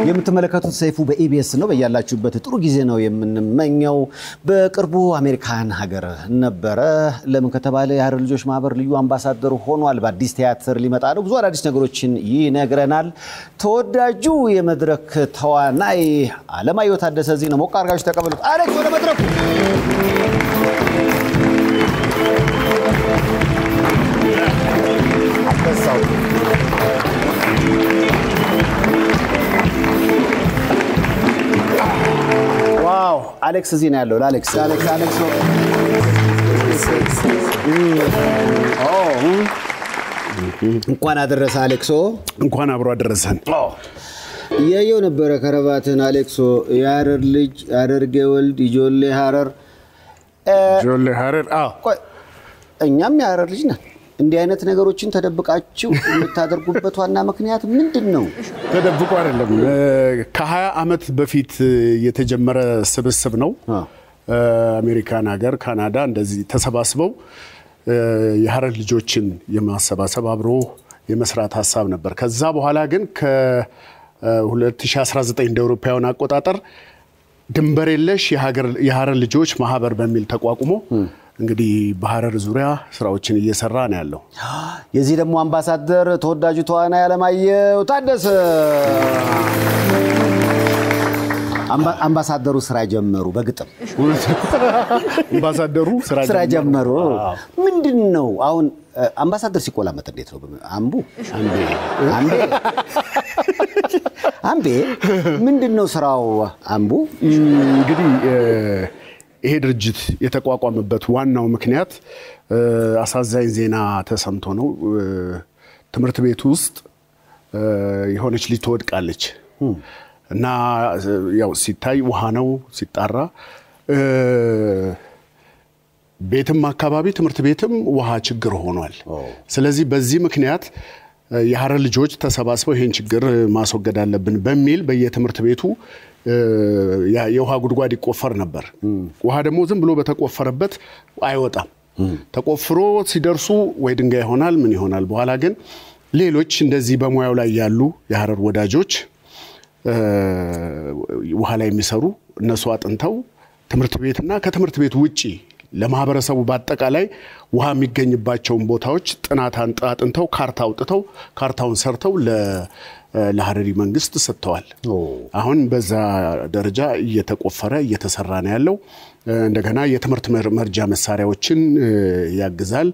የምትመለከቱት ሰይፉ በኢቢኤስ ነው በያላችሁበት ጥሩ ጊዜ ነው የምንመኘው በቅርቡ አሜሪካን ሀገር ነበረ ለምን ከተባለ የሀረር ልጆች ማህበር ልዩ አምባሳደር ሆኗል በአዲስ ቲያትር ሊመጣ ነው ብዙ አዳዲስ ነገሮችን ይነግረናል ተወዳጁ የመድረክ ተዋናይ አለማየሁ ታደሰ እዚህ ነው ሞቅ አድርጋችሁ ተቀበሉት አሌክስ ወደ መድረኩ አበሳው ዋው አሌክስ እዚህ ነው ያለው አሌክስ ነው እንኳን አደረሰ አሌክሶ እንኳን አብሮ አደረሰን ያየው ነበር ከረባትን አሌክሶ የሀረር ልጅ ሀረርጌ ወልድ ይጆሌ ሀረር ቆይ እኛም የሀረር ልጅ ነን እንዲህ አይነት ነገሮችን ተደብቃችሁ የምታደርጉበት ዋና ምክንያት ምንድነው ተደብቆ አይደለም ከ20 አመት በፊት የተጀመረ ስብስብ ነው አሜሪካን ሀገር ካናዳ እንደዚህ ተሰባስበው የሀረር ልጆችን የማሰባሰብ አብሮ የመስራት ሐሳብ ነበር ከዛ በኋላ ግን ከ2019 እንደ አውሮፓውያን አቆጣጠር ድንበር የለሽ የሀረር ልጆች ማህበር በሚል ተቋቁሞ እንግዲህ በሀረር ዙሪያ ስራዎችን እየሰራ ነው ያለው የዚህ ደግሞ አምባሳደር ተወዳጁ ተዋናይ አለማየሁ ታደሰ አምባሳደሩ ስራ ጀመሩ በግጥም አምባሳደሩ ስራ ጀመሩ ምንድነው አሁን አምባሳደር ሲቆላመጥ እንዴት ነው አምቤ ምንድነው ስራው አምቡ እንግዲህ ይሄ ድርጅት የተቋቋመበት ዋናው ምክንያት አሳዛኝ ዜና ተሰምቶ ነው ትምርት ቤት ውስጥ የሆነች ልጅ ተወድቃለች እና ያው ሲታይ ውሃ ነው ሲጣራ ቤትም አካባቢ ትምርት ቤትም ውሃ ችግር ሆኗል ስለዚህ በዚህ ምክንያት የሀረር ልጆች ተሰባስበው ይሄን ችግር ማስወገድ አለብን በሚል በየትምርት ቤቱ የውሃ ጉድጓድ ይቆፈር ነበር ውሃ ደግሞ ዝም ብሎ በተቆፈረበት አይወጣም ተቆፍሮ ሲደርሱ ወይ ድንጋይ ይሆናል ምን ይሆናል በኋላ ግን ሌሎች እንደዚህ በሙያው ላይ ያሉ የሀረር ወዳጆች ውሃ ላይ የሚሰሩ እነሱ አጥንተው ትምርት ቤትና ከትምርት ቤት ውጪ ለማህበረሰቡ በአጠቃላይ ውሃ የሚገኝባቸው ቦታዎች ጥናት አጥንተው ካርታ አውጥተው ካርታውን ሰርተው ለሀረሪ መንግስት ሰጥተዋል አሁን በዛ ደረጃ እየተቆፈረ እየተሰራ ነው ያለው እንደገና የትምርት መርጃ መሳሪያዎችን ያግዛል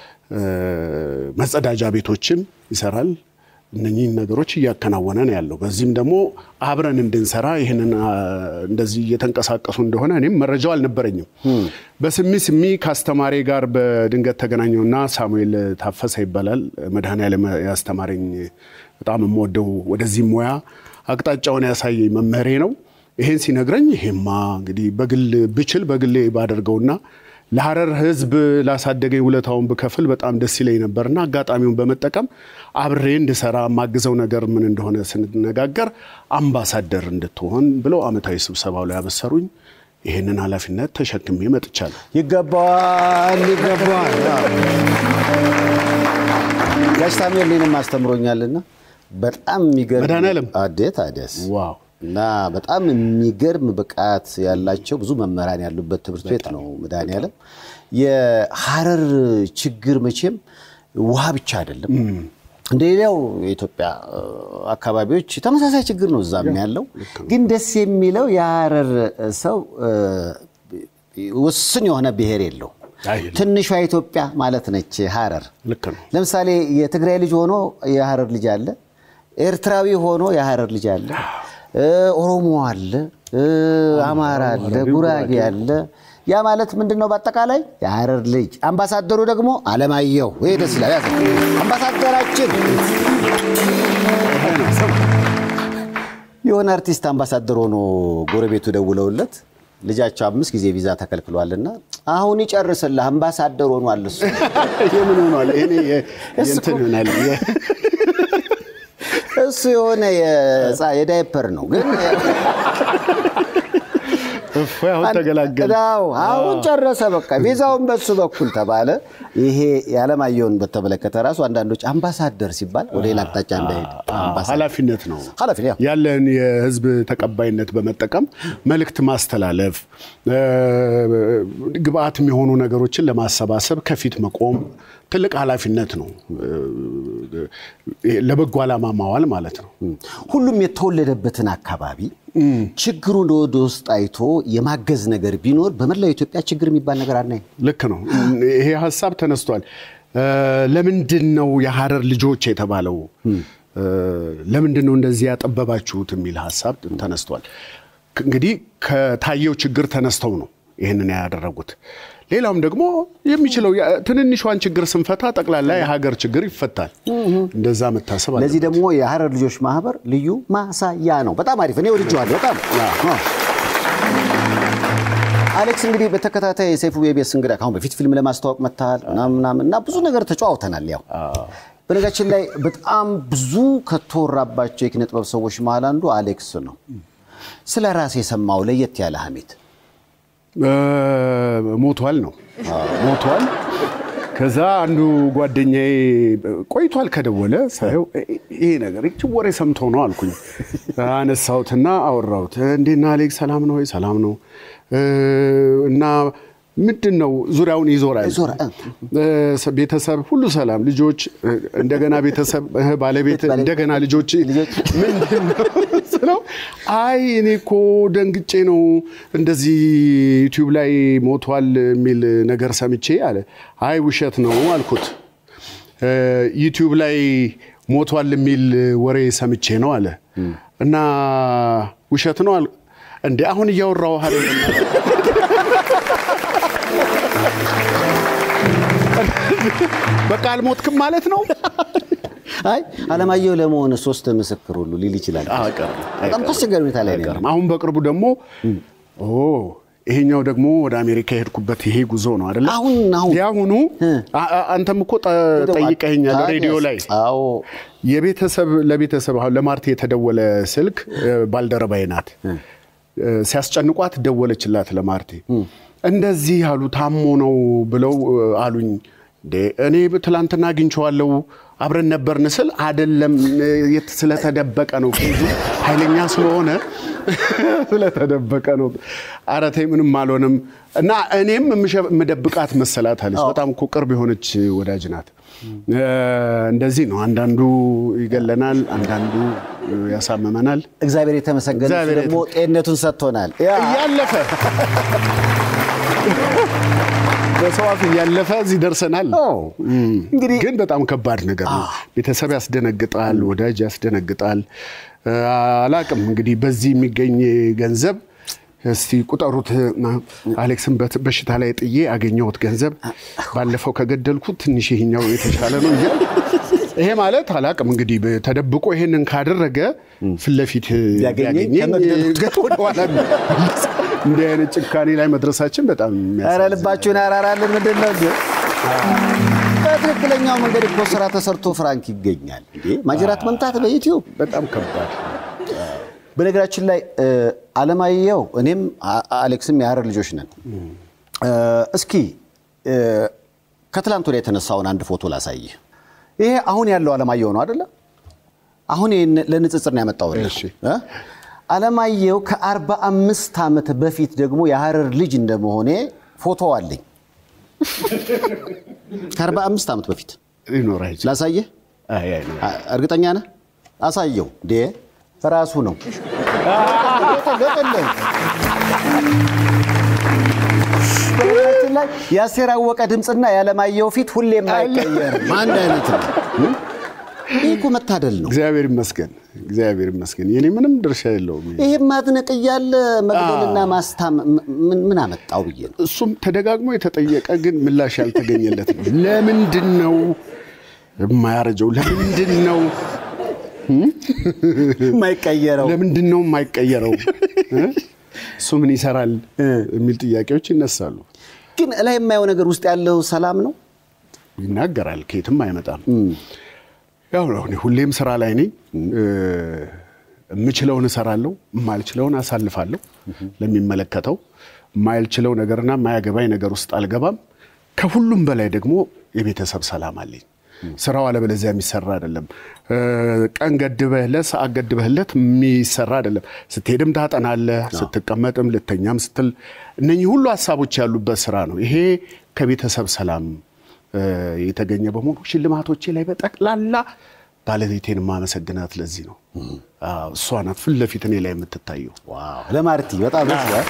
መጸዳጃ ቤቶችን ይሰራል እነኚህ ነገሮች ያከናወነ ነው ያለው በዚህም ደግሞ አብረን እንድንሰራ ይሄንን እንደዚህ እየተንቀሳቀሱ እንደሆነ እኔም መረጃው አልነበረኝም በስሚ ካስተማሪ ጋር በድንገት ተገናኘውና ሳሙኤል ታፈሰ ይባላል መድኃኒዓለም ያስተማረኝ በጣም የምወደው ወደዚህ ሙያ አቅጣጫውን ያሳየኝ መምህሬ ነው ይሄን ሲነግረኝ ይሄማ እንግዲህ በግል ብችል በግሌ ባደርገውና ለሀረር ህዝብ ላሳደገኝ ውለታውን በከፍል በጣም ደስ ይለኝ ነበርና አጋጣሚውን በመጠቀም አብሬ እንድሰራ ማግዘው ነገር ምን እንደሆነ ስንነጋገር አምባሳደር እንድትሆን ብለው አመታዊ ስብሰባው ላይ አበሰሩኝ ይሄንን ኃላፊነት ተሸክሜ መጥቻለሁ ይገባል ጋሽ ሳሙኤልንም አስተምሮኛልና በጣም የሚገርም መድኃኒዓለም አዴስ ዋው እና በጣም የሚገርም ብቃት ያላቸው ብዙ መምህራን ያሉበት ትምህርት ቤት ነው መድኃኒዓለም የሀረር ችግር መቼም ውሃ ብቻ አይደለም እንደሌላው የኢትዮጵያ አካባቢዎች ተመሳሳይ ችግር ነው እዛም ያለው ግን ደስ የሚለው የሀረር ሰው ወስን የሆነ ብሔር የለው ትንሿ ኢትዮጵያ ማለት ነች ሀረር ለምሳሌ የትግራይ ልጅ ሆኖ የሀረር ልጅ አለ ኤርትራዊ ሆኖ የሀረር ልጅ አለ ኦሮሞ አለ አማራ አለ ጉራጌ አለ ያ ማለት ምንድነው በአጠቃላይ የሀረር ልጅ አምባሳደሩ ደግሞ አለማየሁ ወይ ደስ ይላል አምባሳደራችን የሆነ አርቲስት አምባሳደር ሆኖ ጎረቤቱ ደውለውለት ልጃቸው 5 ጊዜ ቪዛ ተከልክሏልና አሁን ይጨርስልህ አምባሳደር ሆኗል እሱ የምን ሆኗል እኔ እንትን ሆናል እሱ የሆነ የዳይፐር ነው ግን አሁን ተገላገለ አሁን ጨረሰ በቃ ቪዛውን በሱ በኩል ተባለ ይሄ ያለማየውን በተመለከተ ራሱ አንዳንዶች አምባሳደር ሲባል ወደ ሌላ አቅጣጫ እንዳይሄድ ኃላፊነት ነው ያለን የህዝብ ተቀባይነት በመጠቀም መልእክት ማስተላለፍ ግብአት የሚሆኑ ነገሮችን ለማሰባሰብ ከፊት መቆም ትልቅ ኃላፊነት ነው ለበጎ ዓላማ ማዋል ማለት ነው ሁሉም የተወለደበትን አካባቢ ችግሩን ወደ ውስጥ አይቶ የማገዝ ነገር ቢኖር በመላው ኢትዮጵያ ችግር የሚባል ነገር አናይ ልክ ነው ይሄ ሐሳብ ተነስቷል ለምንድነው የሐረር ልጆች የተባለው ለምንድነው እንደዚህ ያጠበባችሁት የሚል ሐሳብ ተነስቷል እንግዲህ ከታየው ችግር ተነስተው ነው ይሄንን ያደረጉት ሌላውም ደግሞ የሚችለው ትንንሿን ችግር ስንፈታ ጠቅላላ የሀገር ችግር ይፈታል እንደዛ መታሰብ አለ ለዚህ ደግሞ የሐረር ልጆች ማህበር ልዩ ማሳያ ነው በጣም አሪፍ እኔ ወድጄዋለሁ በጣም አሌክስ እንግዲህ በተከታታይ ሰይፉ ቤቤስ እንግዳ ካሁን በፊት ፊልም ለማስተዋወቅ መጣል እና ብዙ ነገር ተጫውተናል ያው በነገራችን ላይ በጣም ብዙ ከተወራባቸው የኪነ ጥበብ ሰዎች መሃል አንዱ አሌክስ ነው ስለ ራስ የሰማው ለየት ያለ ሐሜት ሞቷል ነው ሞቷል ከዛ አንዱ ጓደኛዬ ቆይቷል ከደወለ ሳይው ይሄ ነገር እቺ ወሬ ሰምቶ ነው አልኩኝ አነሳውትና አወራውት እንዴና አሌክስ ሰላም ነው ወይ ሰላም ነው እና ምንድነው ዙሪያውን ይዞራል ቤተሰብ ሁሉ ሰላም ልጆች እንደገና ቤተሰብ ባለቤት እንደገና ልጆች ምንድነው ስለው አይ እኔኮ ደንግጬ ነው እንደዚህ ዩቲዩብ ላይ ሞቷል የሚል ነገር ሰምቼ አለ አይ ውሸት ነው አልኩት ዩቲዩብ ላይ ሞቷል የሚል ወሬ ሰምቼ ነው አለ እና ውሸት ነው እንዴ አሁን ያወራው አይደል በቃ አልሞትክም ማለት ነው አይ አለማየሁ ለመሆን 3 ምስክር ሁሉ ሊል ይችላል በጣም ተስገር ሁኔታ ላይ ነው አሁን በቅርቡ ደግሞ ይሄኛው ደግሞ ወደ አሜሪካ ሄድኩበት ይሄ ጉዞ ነው አይደል አሁን ያሁኑ አንተም እኮ ጠይቀኸኛል ሬዲዮ ላይ አዎ የቤተሰብ ለቤተሰብ አሁን ለማርቴ የተደወለ ስልክ ባልደረባዬ ናት ሲያስጨንቋት ደወለችላት ለማርቴ እንደዚህ ያሉ ታሞ ነው ብለው አሉኝ እኔ ትላንትና አግኝቼዋለሁ አብረን ነበርን ስል አይደለም ስለተደበቀ ነው ከዚህ ኃይለኛ ስለሆነ ስለተደበቀ ነው አራተይ ምንም አልሆነም እና እኔም መደብቃት መሰላት አለች በጣም እኮ ቅርብ የሆነች ወዳጅ ናት እንደዚህ ነው አንዳንዱ ይገለናል አንዳንዱ ያሳመመናል እግዚአብሔር የተመሰገነ ደግሞ ጤንነቱን ሰጥቶናል ያለፈ በሰዋፍ ያለፈ እዚህ ደርሰናል እንግዲህ ግን በጣም ከባድ ነገር ነው ቤተሰብ ያስደነግጣል ወዳጅ ያስደነግጣል አላቅም እንግዲህ በዚህ የሚገኝ ገንዘብ እስቲ ቁጠሩት አሌክስን በሽታ ላይ ጥዬ አገኘሁት ገንዘብ ባለፈው ከገደልኩት ትንሽ ይሄኛው የተሻለ ነው ይሄ ማለት አላቅም እንግዲህ ተደብቆ ይሄንን ካደረገ ፍለፊት ያገኘኝ ገቶደ ዋላ እንደ አይነት ጭካኔ ላይ መድረሳችን በጣም ኧረ ልባችሁን ያራራልን ምንድነው በትክክለኛው መንገድ እኮ ስራ ተሰርቶ ፍራንክ ይገኛል እንዴ ማጅራት መምታት በዩቲዩብ በጣም ከባድ በነገራችን ላይ አለማየሁ እኔም አሌክስም የሐረር ልጆች ነን እስኪ ከትላንት ወዲያ የተነሳውን አንድ ፎቶ ላሳይ ይሄ አሁን ያለው አለማየሁ ነው አይደለ አሁን ለንጽጽር ነው ያመጣው እሺ አለማየሁ ከ45 ዓመት በፊት ደግሞ የሐረር ልጅ እንደመሆኔ ፎቶ አለኝ ከ45 ዓመት በፊት ይኖራል ላሳየ አይ እርግጠኛ ነህ አሳየው ራሱ ነው ገጠለኝ ላይ ያሰራወቀ ድምጽና ያለማየሁ ፊት ሁሌም አይቀየር ማን አይነት ነው ይሄ መታደል ነው እግዚአብሔር ይመስገን የኔ ምንም ድርሻ የለውም ይሄ ማድነቅ ያለ መግደልና ማስታም ምን አመጣው ብዬ ነው እሱም ተደጋግሞ የተጠየቀ ግን ምላሽ ያልተገኘለት ነው ለምንድነው የማያረጀው ለምንድነው ማይቀየረው ለምንድነው ማይቀየረው እሱ ምን ይሰራል የሚል ጥያቄዎች ይነሳሉ ግን ላይ የማየው ነገር ውስጥ ያለው ሰላም ነው ይናገራል ከየትም አይመጣም ያው ነው ሁሌም ስራ ላይ ነኝ የምችለውን እሰራለሁ ማልችለውን አሳልፋለሁ ለሚመለከተው ማልችለው ነገርና ማያገባይ ነገር ውስጥ አልገባም ከሁሉም በላይ ደግሞ የቤተሰብ ሰላም አለኝ። ስራው አለበለዚያ የሚሰራ አይደለም። ቀን ገድበህለት ሰዓት ገድበህለት የሚሰራ አይደለም። ስትሄድም ታጠናለህ፣ ስትቀመጥም ልተኛም ስትል እነኚህ ሁሉ ሐሳቦች ያሉበት ስራ ነው። ይሄ ከቤተሰብ ሰላም የተገኘ በመሆኑ ሽልማቶቼ ላይ በጠቅላላ ባለቤቴን ማመሰግናት ለዚህ ነው። እሷ ናት ፊት ለፊት እኔ ላይ የምትታየው። ዋው ለማርቲ በጣም ደስ ይላል።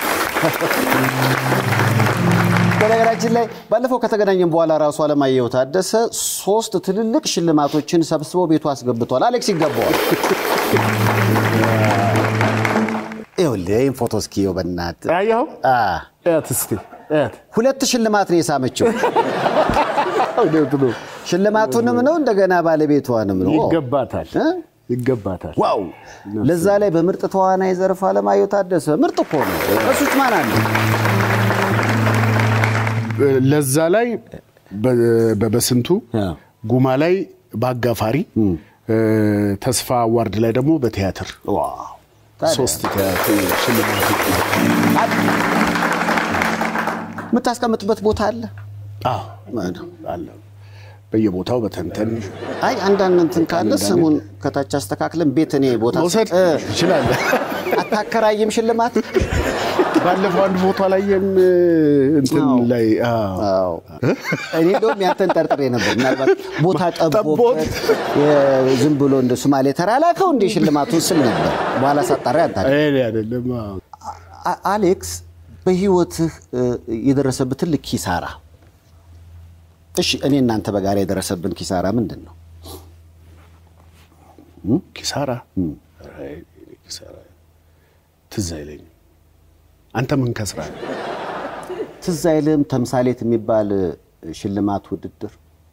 በነገራችን ላይ ባለፈው ከተገናኘን በኋላ ራሱ አለማየሁ ታደሰ 3 ትልልቅ ሽልማቶችን ሰብስቦ ቤቱ አስገብቷል። አሌክስ ይገባዋል። ይኸውልህ ፎቶ እስኪ በእናትህ አየኸው? እስቲ 2 ሽልማት ነው የሳመችው። ሽልማቱንም ነው እንደገና ባለቤቷንም ነው። ይገባታል። ዋው ለዛ ላይ በምርጥ ተዋናይ ዘርፍ አለማየሁ ታደሰ ምርጥ እኮ ነው። እሱስ ማን አለ? ለዛ ላይ በበስንቱ ጉማ ላይ በአጋፋሪ ተስፋ አዋርድ ላይ ደግሞ በቲያትር ዋው 3 ቲያትር ሽልማት የምታስቀምጥበት ቦታ አለ? አለ በየቦታው በተንተን አይ አንዳንድ እንትን ካለ ስሙን ከታች አስተካክለን ቤት እኔ ቦታ መውሰድ ይችላል። አታከራይም ሽልማት? ባለፈው አንድ ፎቶ ላይ እንትን ላይ እኔ እንደውም ያንተን ጠርጥሬ ነበር። ምናልባት ቦታ ጠቦት ዝም ብሎ እንደ ሶማሌ ተራላከው እንደ ሽልማቱን ስል ነበር። በኋላ ሳጣራ አይደለም። አሌክስ በህይወትህ የደረሰብህ ትልቅ ኪሳራ፣ እሺ እኔ እናንተ በጋራ የደረሰብን ኪሳራ ምንድነው? ኪሳራ ትዝ አይለኝም። አንተ ምን ከስራህ? ትዝ አይልም? ተምሳሌት የሚባል ሽልማት ውድድር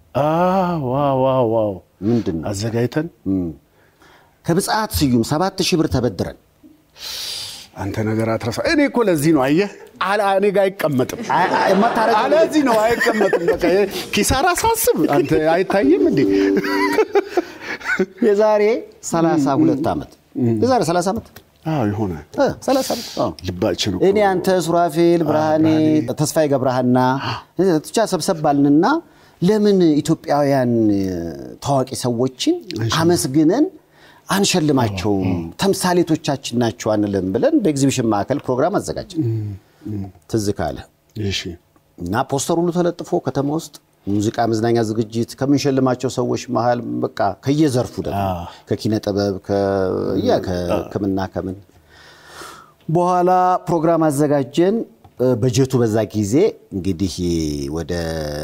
ዋው ምንድነው አዘጋጅተን ከብጻት ስዩም 7000 ብር ተበድረን። አንተ ነገር አትረሳ። እኔ እኮ ለዚህ ነው አየህ እኔ ጋር አይቀመጥም። ለዚህ ነው አይቀመጥም። በቃ ኪሳራ ሳስብ አንተ አይታይም እንዴ? የዛሬ 32 ዓመት የዛሬ 30 ዓመት ይሆናል 30 ዓመት ልባችን እኔ አንተ ሱራፌል ብርሃኔ ተስፋዬ ገብረሃና ብቻ ሰብሰባልንና ለምን ኢትዮጵያውያን ታዋቂ ሰዎችን አመስግነን አንሸልማቸውም? ተምሳሌቶቻችን ናቸው አንልም ብለን በኤግዚቢሽን ማዕከል ፕሮግራም አዘጋጀን። ትዝ ካለ እሺ። እና ፖስተር ሁሉ ተለጥፎ ከተማ ውስጥ ሙዚቃ መዝናኛ ዝግጅት ከመንሸልማቸው ሰዎች መሃል በቃ ከየዘርፉ ደግሞ ከኪነ ጥበብ ከከምና ከምን በኋላ ፕሮግራም አዘጋጀን። በጀቱ በዛ ጊዜ እንግዲህ ወደ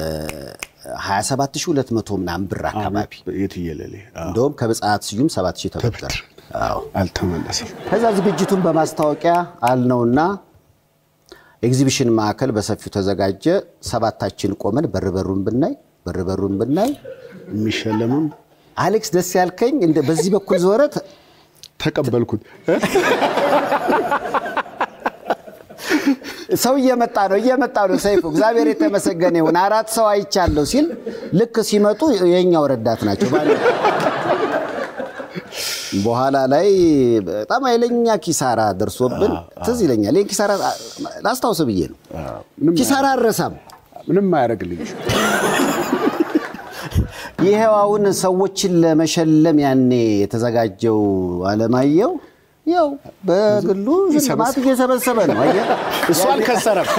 27200 ምናምን ብር አካባቢ የትየለሌ እንደውም ከብጻት ስዩም 7000 ተበደረ። አልተመለሰም። ከዛ ዝግጅቱን በማስታወቂያ አልነውና ኤግዚቢሽን ማዕከል በሰፊው ተዘጋጀ። 7ታችን ቆመን በርበሩን ብናይ የሚሸለሙን አሌክስ ደስ ያልከኝ እንደ በዚህ በኩል ዞረት ተቀበልኩት። ሰው እየመጣ ነው ሰይፉ እግዚአብሔር የተመሰገነ ይሁን 4 ሰው አይቻለሁ ሲል ልክ ሲመጡ የኛው ረዳት ናቸው ማለት በኋላ ላይ በጣም አይለኛ ኪሳራ ደርሶብን ትዝ ይለኛል። ይሄ ኪሳራ ላስታውስ ብዬ ነው። ኪሳራ አረሳም ምንም አያረግልኝ። ይሄውን ሰዎችን ለመሸለም ያኔ የተዘጋጀው አለማየሁ ያው በግሉ ሽልማት እየሰበሰበ ነው። አየህ እሱ አልከሰረም።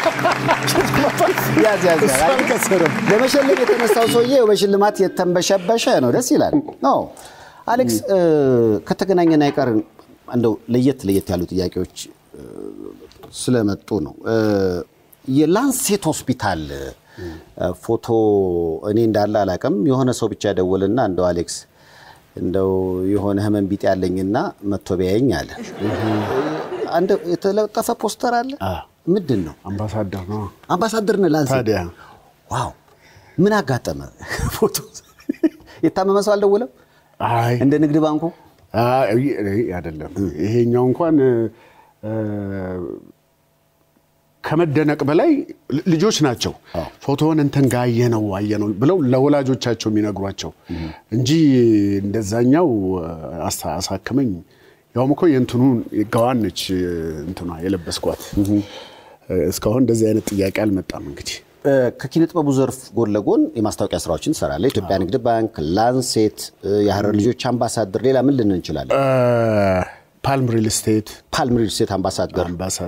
ያዝ ለመሸለም የተነሳው ሰውዬ በሽልማት የተንበሸበሸ ነው። ደስ ይላል ነው። አሌክስ ከተገናኘን አይቀር እንደው ለየት ያሉ ጥያቄዎች ስለመጡ ነው። የላንሴት ሆስፒታል ፎቶ እኔ እንዳለ አላቀም የሆነ ሰው ብቻ ደወልና እንደው አሌክስ እንደው የሆነ ህመም ቢጤ ያለኝና መጥቶ ቢያየኝ አለ። አንድ የተለጠፈ ፖስተር አለ። ምንድነው? አምባሳደር ነው ላንሴት። ታዲያ ዋው ምን አጋጠመ? ፎቶ የታመመ ሰው አልደወለም? አይ እንደ ንግድ ባንኩ አይደለም። ይሄኛው እንኳን ከመደነቅ በላይ ልጆች ናቸው ፎቶውን እንተን ጋር አየነው ብለው ለወላጆቻቸው የሚነግሯቸው እንጂ እንደዛኛው አሳከመኝ። ያውም እኮ የእንትኑ ጋዋን ነች እንትኗ የለበስኳት። እስካሁን እንደዚህ አይነት ጥያቄ አልመጣም። እንግዲህ ከኪነ ጥበቡ ዘርፍ ጎን ለጎን የማስታወቂያ ስራዎችን ትሰራለህ። ኢትዮጵያ ንግድ ባንክ፣ ላንሴት፣ የሐረር ልጆች አምባሳደር፣ ሌላ ምን ልንን እንችላለን? ፓልም ሪል ስቴት አምባሳደር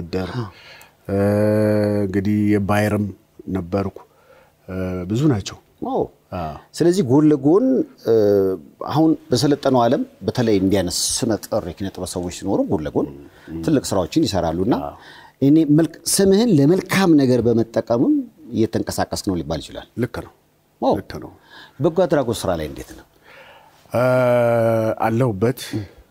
እንግዲህ የባየርም ነበርኩ። ብዙ ናቸው። ስለዚህ ጎን ለጎን አሁን በሰለጠነው ዓለም በተለይ እንዲያነስ ስመጥር የኪነ ጥበብ ሰዎች ሲኖሩ ጎን ለጎን ትልቅ ስራዎችን ይሰራሉና እኔ ስምህን ለመልካም ነገር በመጠቀምም እየተንቀሳቀስክ ነው ሊባል ይችላል። ልክ ነው። በጎ አድራጎት ስራ ላይ እንዴት ነው? አለሁበት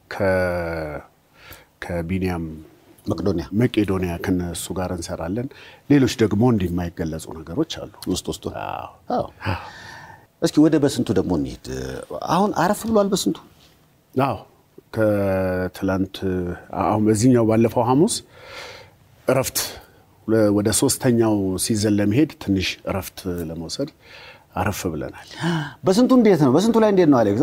ከቢኒያም መቄዶንያ ከነሱ ጋር እንሰራለን። ሌሎች ደግሞ እንደማይገለጹ ነገሮች አሉ ውስጥ። እስኪ ወደ በስንቱ ደግሞ እንሂድ። አሁን አረፍ ብሏል በስንቱ? ከትላንት አሁን በዚህኛው ባለፈው ሐሙስ እረፍት ወደ 3ኛው ሲዘን ለመሄድ ትንሽ እረፍት ለመውሰድ አረፍ ብለናል። በስንቱ እንዴት ነው? በስንቱ ላይ እንዴት ነው አሌክስ?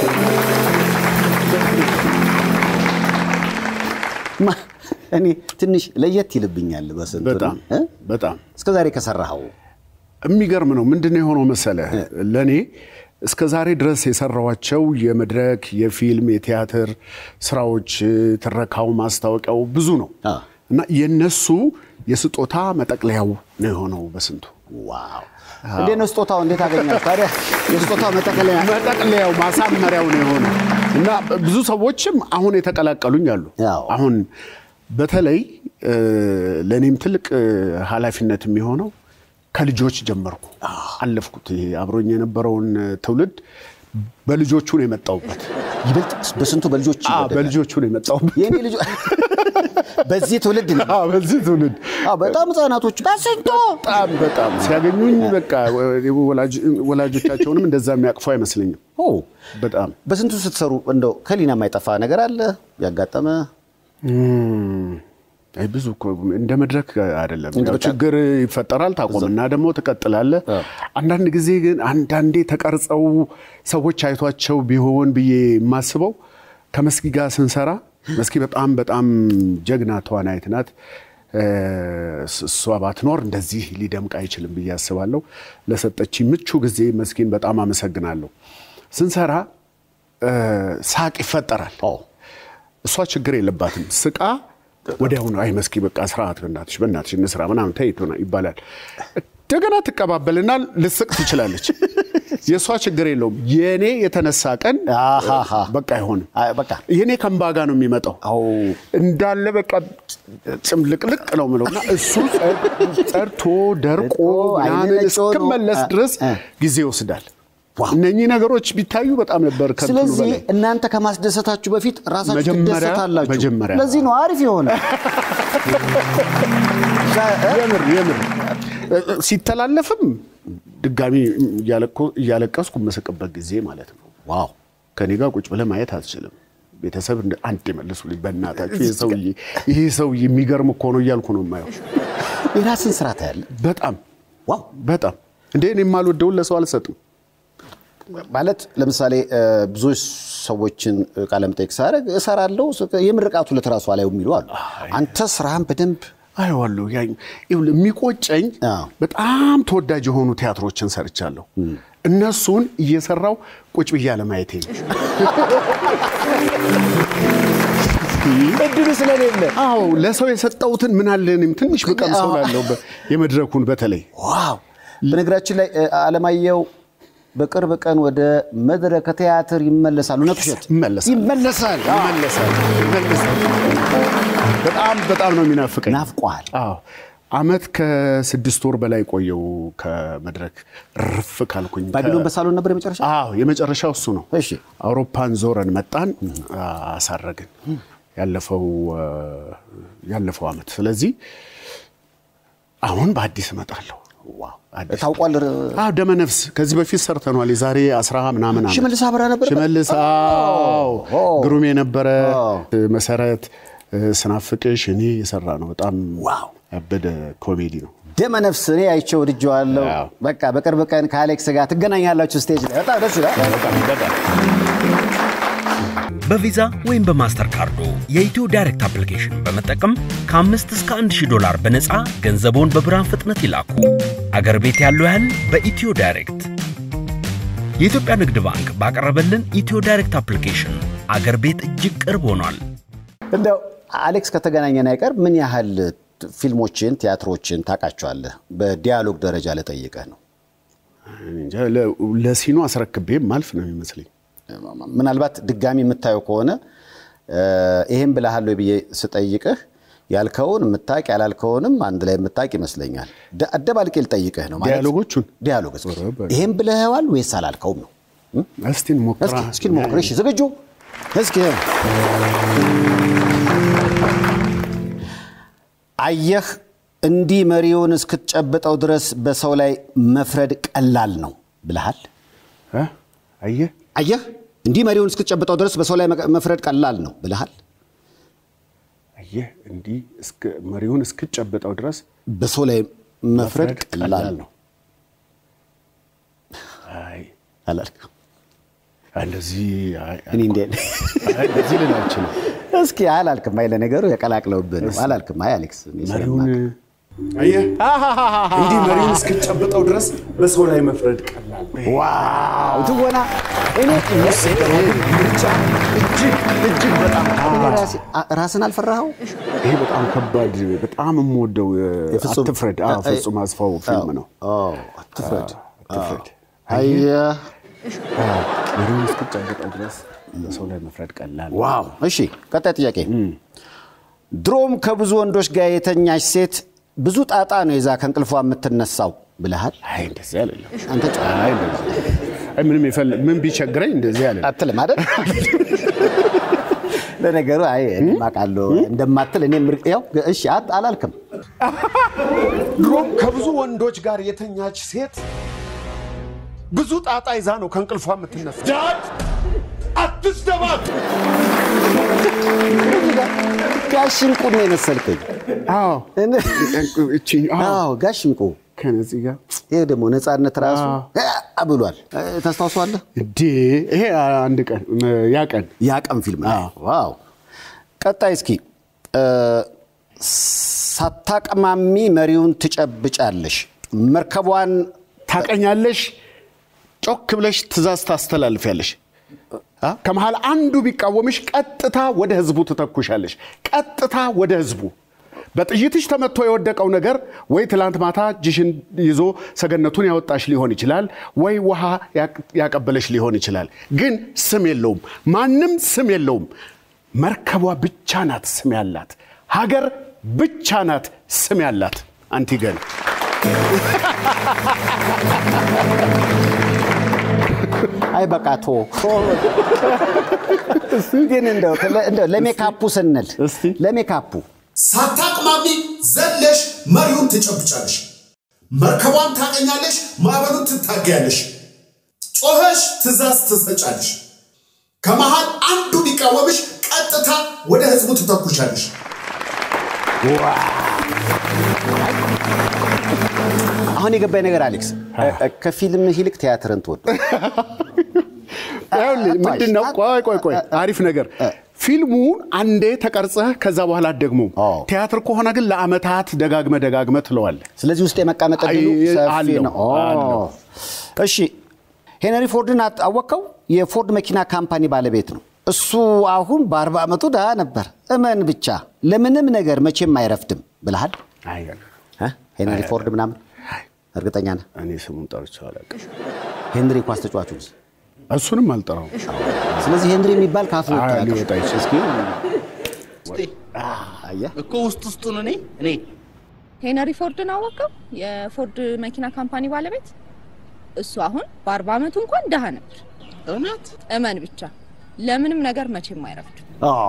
እኔ ትንሽ ለየት ይልብኛል በስንቱ። በጣም እስከዛሬ ከሰራው የሚገርም ነው። ምንድነው የሆነው መሰለህ? ለኔ እስከዛሬ ድረስ የሰራዋቸው የመድረክ፣ የፊልም፣ የቲያትር ስራዎች ትረካው፣ ማስታወቂያው ብዙ ነው እና የነሱ የስጦታ መጠቅለያው ነው የሆነው በስንቱ። ዋው! እንዴት ነው ስጦታው? እንዴት አገኛል ታዲያ? የስጦታው መጠቅለያው ማሳመሪያው ነው የሆነው እና ብዙ ሰዎችም አሁን የተቀላቀሉኝ አሉ። አሁን በተለይ ለኔም ትልቅ ኃላፊነት የሚሆነው ከልጆች ጀመርኩ። አለፍኩት። ይሄ አብሮኝ የነበረውን ትውልድ በልጆቹ ነው የመጣውበት። ይበልጥ በስንቱ በልጆቹ ነው የመጣውበት። የኔ ልጅ በዚህ ትውልድ ነው። በዚህ ትውልድ በጣም ህፃናቶች በስንቱ በጣም ሲያገኙኝ በቃ ወላጆቻቸውንም እንደዛ የሚያቅፉ አይመስለኝም። በጣም በስንቱ ስትሰሩ እንደው ከሊና የማይጠፋ ነገር አለ ያጋጠመ? ብዙ እንደ መድረክ አይደለም። ችግር ይፈጠራል፣ ታቆምና ደግሞ ትቀጥላለህ። አንዳንድ ጊዜ ግን አንዳንዴ ተቀርጸው ሰዎች አይቷቸው ቢሆን ብዬ የማስበው ከመስኪ ጋር ስንሰራ፣ መስኪ በጣም ጀግና ተዋናይት ናት። እሷ ባትኖር እንደዚህ ሊደምቅ አይችልም ብዬ አስባለሁ። ለሰጠችኝ ምቹ ጊዜ መስኪን በጣም አመሰግናለሁ። ስንሰራ ሳቅ ይፈጠራል። እሷ ችግር የለባትም። ስቃ ወዲያው ነው አይ መስኪ በቃ ስርዓት በእናትሽ እንስራ ምናምን ተይቶና ይባላል። እንደገና ትቀባበልና ልስቅ ትችላለች። የሷ ችግር የለውም። የኔ የተነሳ ቀን በቃ አይሆንም። በቃ የኔ ከምባጋ ነው የሚመጣው። እንዳለ በቃ ጭምልቅልቅ ነው ምለውና እሱ ጸርቶ ደርቆ ምናምን እስከመለስ ድረስ ጊዜ ይወስዳል። እነኚህ ነገሮች ቢታዩ በጣም ነበር ከንቱ ነው። ስለዚህ እናንተ ከማስደሰታችሁ በፊት ራሳችሁ ተደሰታላችሁ። ለዚህ ነው አሪፍ የሆነ የምር ሲተላለፍም ድጋሚ እያለቀስኩ መስቀበት ጊዜ ማለት ነው። ዋው! ከኔ ጋር ቁጭ ብለህ ማየት አትችልም። ቤተሰብ እንደ አንድ መልሱልኝ በእናታችሁ ይሄ ሰውዬ የሚገርም እኮ ነው እያልኩ ነው የማየው። የራስን ስራ ታያለህ። በጣም እንዴ እኔ የማልወደውን ለሰው አልሰጥም። ማለት ለምሳሌ ብዙ ሰዎችን ቃለ መጠይቅ ሳደርግ እሰራለሁ የምርቃቱ ለተራሱ አላየው የሚሉ አሉ። አንተ ስራህን በደንብ አይዋለሁ። የሚቆጨኝ በጣም ተወዳጅ የሆኑ ቲያትሮችን ሰርቻለሁ። እነሱን እየሰራው ቁጭ ብያ ለማየት እድሉ ስለሌለ ለሰው የሰጠውትን ምን አለንም ትንሽ በቀም ሰው ላለው የመድረኩን በተለይ ዋው! በነገራችን ላይ አለማየሁ በቅርብ ቀን ወደ መድረክ ቲያትር ይመለሳል። ነጥሽት ይመለሳል። በጣም ነው የሚናፍቀኝ። ናፍቋል። አመት ከ6 ወር በላይ ቆየው ከመድረክ ርፍ ካልኩኝ። ባቢሎን በሳሎን ነበር የመጨረሻ? የመጨረሻው እሱ ነው። እሺ። አውሮፓን ዞረን መጣን፣ አሳረግን ያለፈው አመት። ስለዚህ አሁን በአዲስ እመጣለሁ። ዋው! ታውቋል። ደመነፍስ ከዚህ በፊት ሰርተናል። የዛሬ 10 ምናምን አመት ሽመልስ አብራ ነበር። ሽመልስ ግሩሜ ነበረ። መሰረት ስናፍቅሽ እኔ የሰራ ነው። በጣም ዋው! ያበደ ኮሜዲ ነው። ደመነፍስ እኔ አይቼው ወድጄዋለሁ። በቃ በቅርብ ቀን ከአሌክስ ጋር ትገናኛላችሁ ስቴጅ ላይ። በጣም ደስ ይላል። በቪዛ ወይም በማስተር ካርዶ የኢትዮ ዳይሬክት አፕሊኬሽን በመጠቀም ከ5 እስከ $1000 በነፃ ገንዘቦን በብርሃን ፍጥነት ይላኩ። አገር ቤት ያለው ያህል በኢትዮ ዳይሬክት የኢትዮጵያ ንግድ ባንክ ባቀረበልን ኢትዮ ዳይሬክት አፕሊኬሽን አገር ቤት እጅግ ቅርብ ሆኗል። እንደው አሌክስ ከተገናኘን አይቀር ምን ያህል ፊልሞችን ቲያትሮችን ታቃቸዋለህ? በዲያሎግ ደረጃ ለጠይቀህ ነው። እንጃ ለሲኖ አስረክቤ ማልፍ ነው የሚመስለኝ። ምናልባት ድጋሚ የምታየው ከሆነ ይሄን ብለሃል ወይ ብዬ ስጠይቅህ ያልከውን ምታቅ ያላልከውንም አንድ ላይ ምታቅ ይመስለኛል። አደባልቄ ልጠይቅህ ነው ማለት ዲያሎጎቹን ዲያሎግስ ይሄን ብለህዋል ወይስ አላልከውም ነው? እስቲ እንሞክራ እስኪ እንሞክር። እሺ ዝግጁ? እስኪ አየህ እንዲህ መሪውን እስክትጨብጠው ድረስ በሰው ላይ መፍረድ ቀላል ነው ብለሃል? አየህ እንዲህ መሪውን እስክትጨብጠው ድረስ በሰው ላይ መፍረድ ቀላል ነው ብለሃል? አየህ እንዲህ መሪውን እስክትጨብጠው ድረስ በሰው ላይ መፍረድ ቀላል ነው። አይ አላልኩም። እንደዚህ እንደዚህ ልናችሁ እስኪ አላልኩም። አይ ለነገሩ የቀላቅለውብህ ነው። አላልኩም። አይ አሌክስ መሪውን አየህ እንዲህ መሪውን እስክትጨብጠው ድረስ በሰው ላይ መፍረድ ቀላል ነው። ዋው ትወና እኔ እጅግ በጣም ራስን አልፈራኸው? ይሄ በጣም ከባድ በጣም የምወደው አትፍረድ ፍጹም አስፋው ፊልም ነው። አትፍረድ አየህ መሪውን እስክትጨብጠው ድረስ በሰው ላይ መፍረድ ቀላል ነው። ዋው እሺ ቀጣይ ጥያቄ ድሮም ከብዙ ወንዶች ጋር የተኛች ሴት ብዙ ጣጣ ነው ይዛ ከእንቅልፏ የምትነሳው ብለሃል? አይ እንደዚህ አይደለም አንተ አይ እንደዚህ አይ ምን ቢቸግረኝ እንደዚህ አይደለም አትልም አይደል? ለነገሩ አይ ማቃለው እንደማትል እኔ ያው እሺ አላልኩም። ድሮም ከብዙ ወንዶች ጋር የተኛች ሴት ብዙ ጣጣ ይዛ ነው ከእንቅልፏ የምትነሳው። ዳድ አትስተባት ጋሽንቁ ነው የመሰልከኝ። አዎ ጋሽንቁ ከነዚህ ጋር ይሄ ደግሞ ነፃነት ራሱ ብሏል። ተስተዋውሷል እንዴ? ይሄ አንድ ቀን ያቀን ፊልም ነው። ዋው ቀጣይ እስኪ ሳታቀማሚ መሪውን ትጨብጫለሽ፣ መርከቧን ታቀኛለሽ፣ ጮክ ብለሽ ትዛዝ ታስተላልፊያለሽ። ከመሃል አንዱ ቢቃወምሽ ቀጥታ ወደ ህዝቡ ትተኩሻለሽ። ቀጥታ ወደ ህዝቡ በጥይትሽ ተመቶ የወደቀው ነገር ወይ ትላንት ማታ ጅሽን ይዞ ሰገነቱን ያወጣሽ ሊሆን ይችላል፣ ወይ ውሃ ያቀበለሽ ሊሆን ይችላል። ግን ስም የለውም፣ ማንም ስም የለውም። መርከቧ ብቻ ናት ስም ያላት፣ ሀገር ብቻ ናት ስም ያላት። አንቲገን አይ በቃቶ ግን እንደው ለሜካፑ ስንል ለሜካፑ ሳታቅማሚ ዘለሽ መሪውን ትጨብጫለሽ፣ መርከቧን ታቀኛለሽ፣ ማዕበሉን ትታገያለሽ፣ ጮኸሽ ትእዛዝ ትሰጫለሽ። ከመሃል አንዱ ቢቃወምሽ ቀጥታ ወደ ህዝቡ ትተኩሻለሽ። አሁን የገባኝ ነገር አሌክስ ከፊልም ይልቅ ቲያትርን ትወድ ምንድነው? ቆይ አሪፍ ነገር ፊልሙን አንዴ ተቀርጸህ ከዛ በኋላ ደግሞ ቲያትር ከሆነ ግን ለአመታት ደጋግመ ትለዋለህ። ስለዚህ ውስጥ የመቀመጥ እድሉ ሰፊ ነው። እሺ ሄንሪ ፎርድን አወቀው? የፎርድ መኪና ካምፓኒ ባለቤት ነው። እሱ አሁን በ40 አመቱ ዳ ነበር። እመን ብቻ ለምንም ነገር መቼም አይረፍድም ብለሃል? አይ ሄንሪ ፎርድ ምናምን እርግጠኛ ነህ? እኔ ስሙን ጠርቼው አላውቅም። ሄንሪ ኳስ ተጫዋቹስ? እሱንም አልጠራው። ስለዚህ ሄንሪ የሚባል ካፉ ሊወጣ ይችላል። እስኪ አያ እኮ ውስጡን እኔ ሄንሪ ፎርድን አወቀው? የፎርድ መኪና ካምፓኒ ባለቤት እሱ አሁን በ40 አመቱ እንኳን ደሃ ነበር። እውነት እመን ብቻ ለምንም ነገር መቼም አይረፍድም።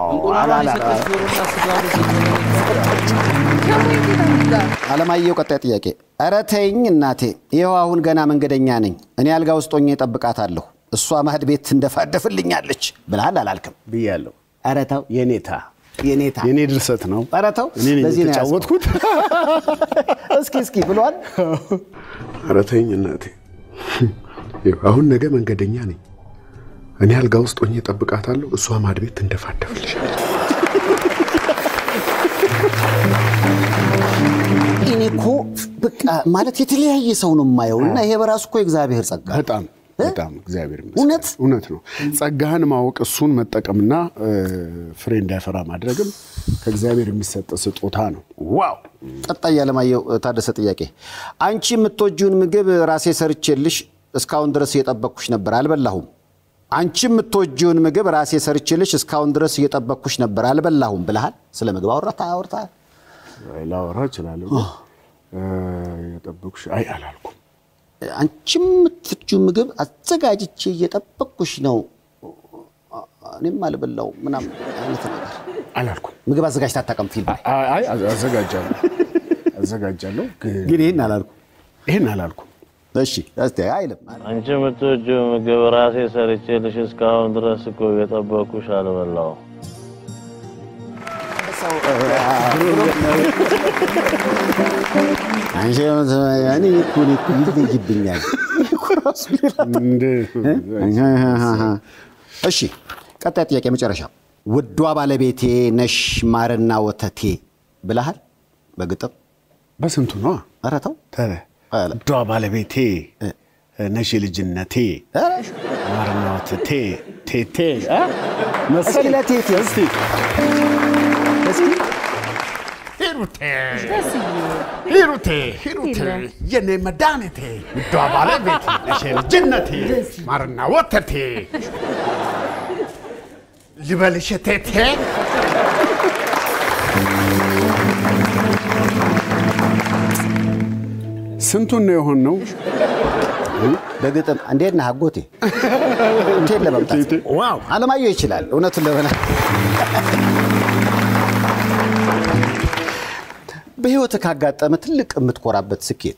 አለማየሁ ቀጣይ ጥያቄ። ኧረ ተይኝ እናቴ፣ ይኸው አሁን ገና መንገደኛ ነኝ። እኔ አልጋ ውስጥ ሆኜ እጠብቃታለሁ፣ እሷ ማህድ ቤት እንደፋደፍልኛለች ብለሃል አላልክም? ብያለሁ። ኧረ ተው የኔ ድርሰት ነው። ኧረ ተው ለዚህ ነው ያወጥኩት። እስኪ ብሏል። ኧረ ተይኝ እናቴ፣ አሁን ነገ መንገደኛ ነኝ። እኔ አልጋ ውስጥ ሆኜ እጠብቃታለሁ፣ እሷ ማህድ ቤት እንደፋደፍልኛለች። እኔ እኮ በቃ በቃ ማለት የተለያየ ሰው ነው የማየውና ይሄ በራሱ እኮ እግዚአብሔር ጸጋ በጣም እግዚአብሔር ይመስገን እውነት ነው ጸጋህን ማወቅ እሱን መጠቀምና ፍሬ እንዳይፈራ ማድረግም ከእግዚአብሔር የሚሰጥ ስጦታ ነው ዋው ቀጣይ ያለማየው ታደሰ ጥያቄ አንቺ የምትወጂውን ምግብ ራሴ ሰርቼልሽ እስካሁን ድረስ እየጠበቅኩሽ ነበር አልበላሁም አንቺ የምትወጂውን ምግብ ራሴ ሰርቼልሽ እስካሁን ድረስ እየጠበቅኩሽ ነበር አልበላሁም ብለሃል ስለ ምግብ አውርታ ላወራ እችላለሁ የጠበቅኩሽ አይ አላልኩም አንቺ የምትወጂው ምግብ አዘጋጅቼ እየጠበቅኩሽ ነው እኔም አልበላሁም ምናምን አይነት ነገር አላልኩም ምግብ አዘጋጅታ አታውቅም ፊልም አይ አዘጋጃለሁ ግን ይሄን አላልኩም እሺ እስቲ አይልም አንቺ የምትወጂው ምግብ ራሴ ሰርቼልሽ እስካሁን ድረስ እኮ እየጠበቅኩሽ አልበላሁም አንቺ ያኔ ኩኒ ይልይብኛል እሺ ቀጣይ ጥያቄ መጨረሻ ውዷ ባለቤቴ ነሽ ማርና ወተቴ ብለሃል በግጥም በስንቱ ነው አራተው ውዷ ባለቤቴ ነሽ ልጅነቴ ማርና ወተቴ ቴቴ መስኪለቴ እስቲ ሂሩቴ የኔ መድኃኒቴ ውዷ ባለቤቴ ነሽ ልጅነቴ ማርና ወተቴ ልበልሽ ቴቴ ስንቱን ነው የሆነው በግጥም እንዴት ነህ አጎቴ እንዴት ለመምጣት ዋው አለማየሁ ይችላል እውነቱን ለሆነ በህይወት ካጋጠመ ትልቅ የምትኮራበት ስኬት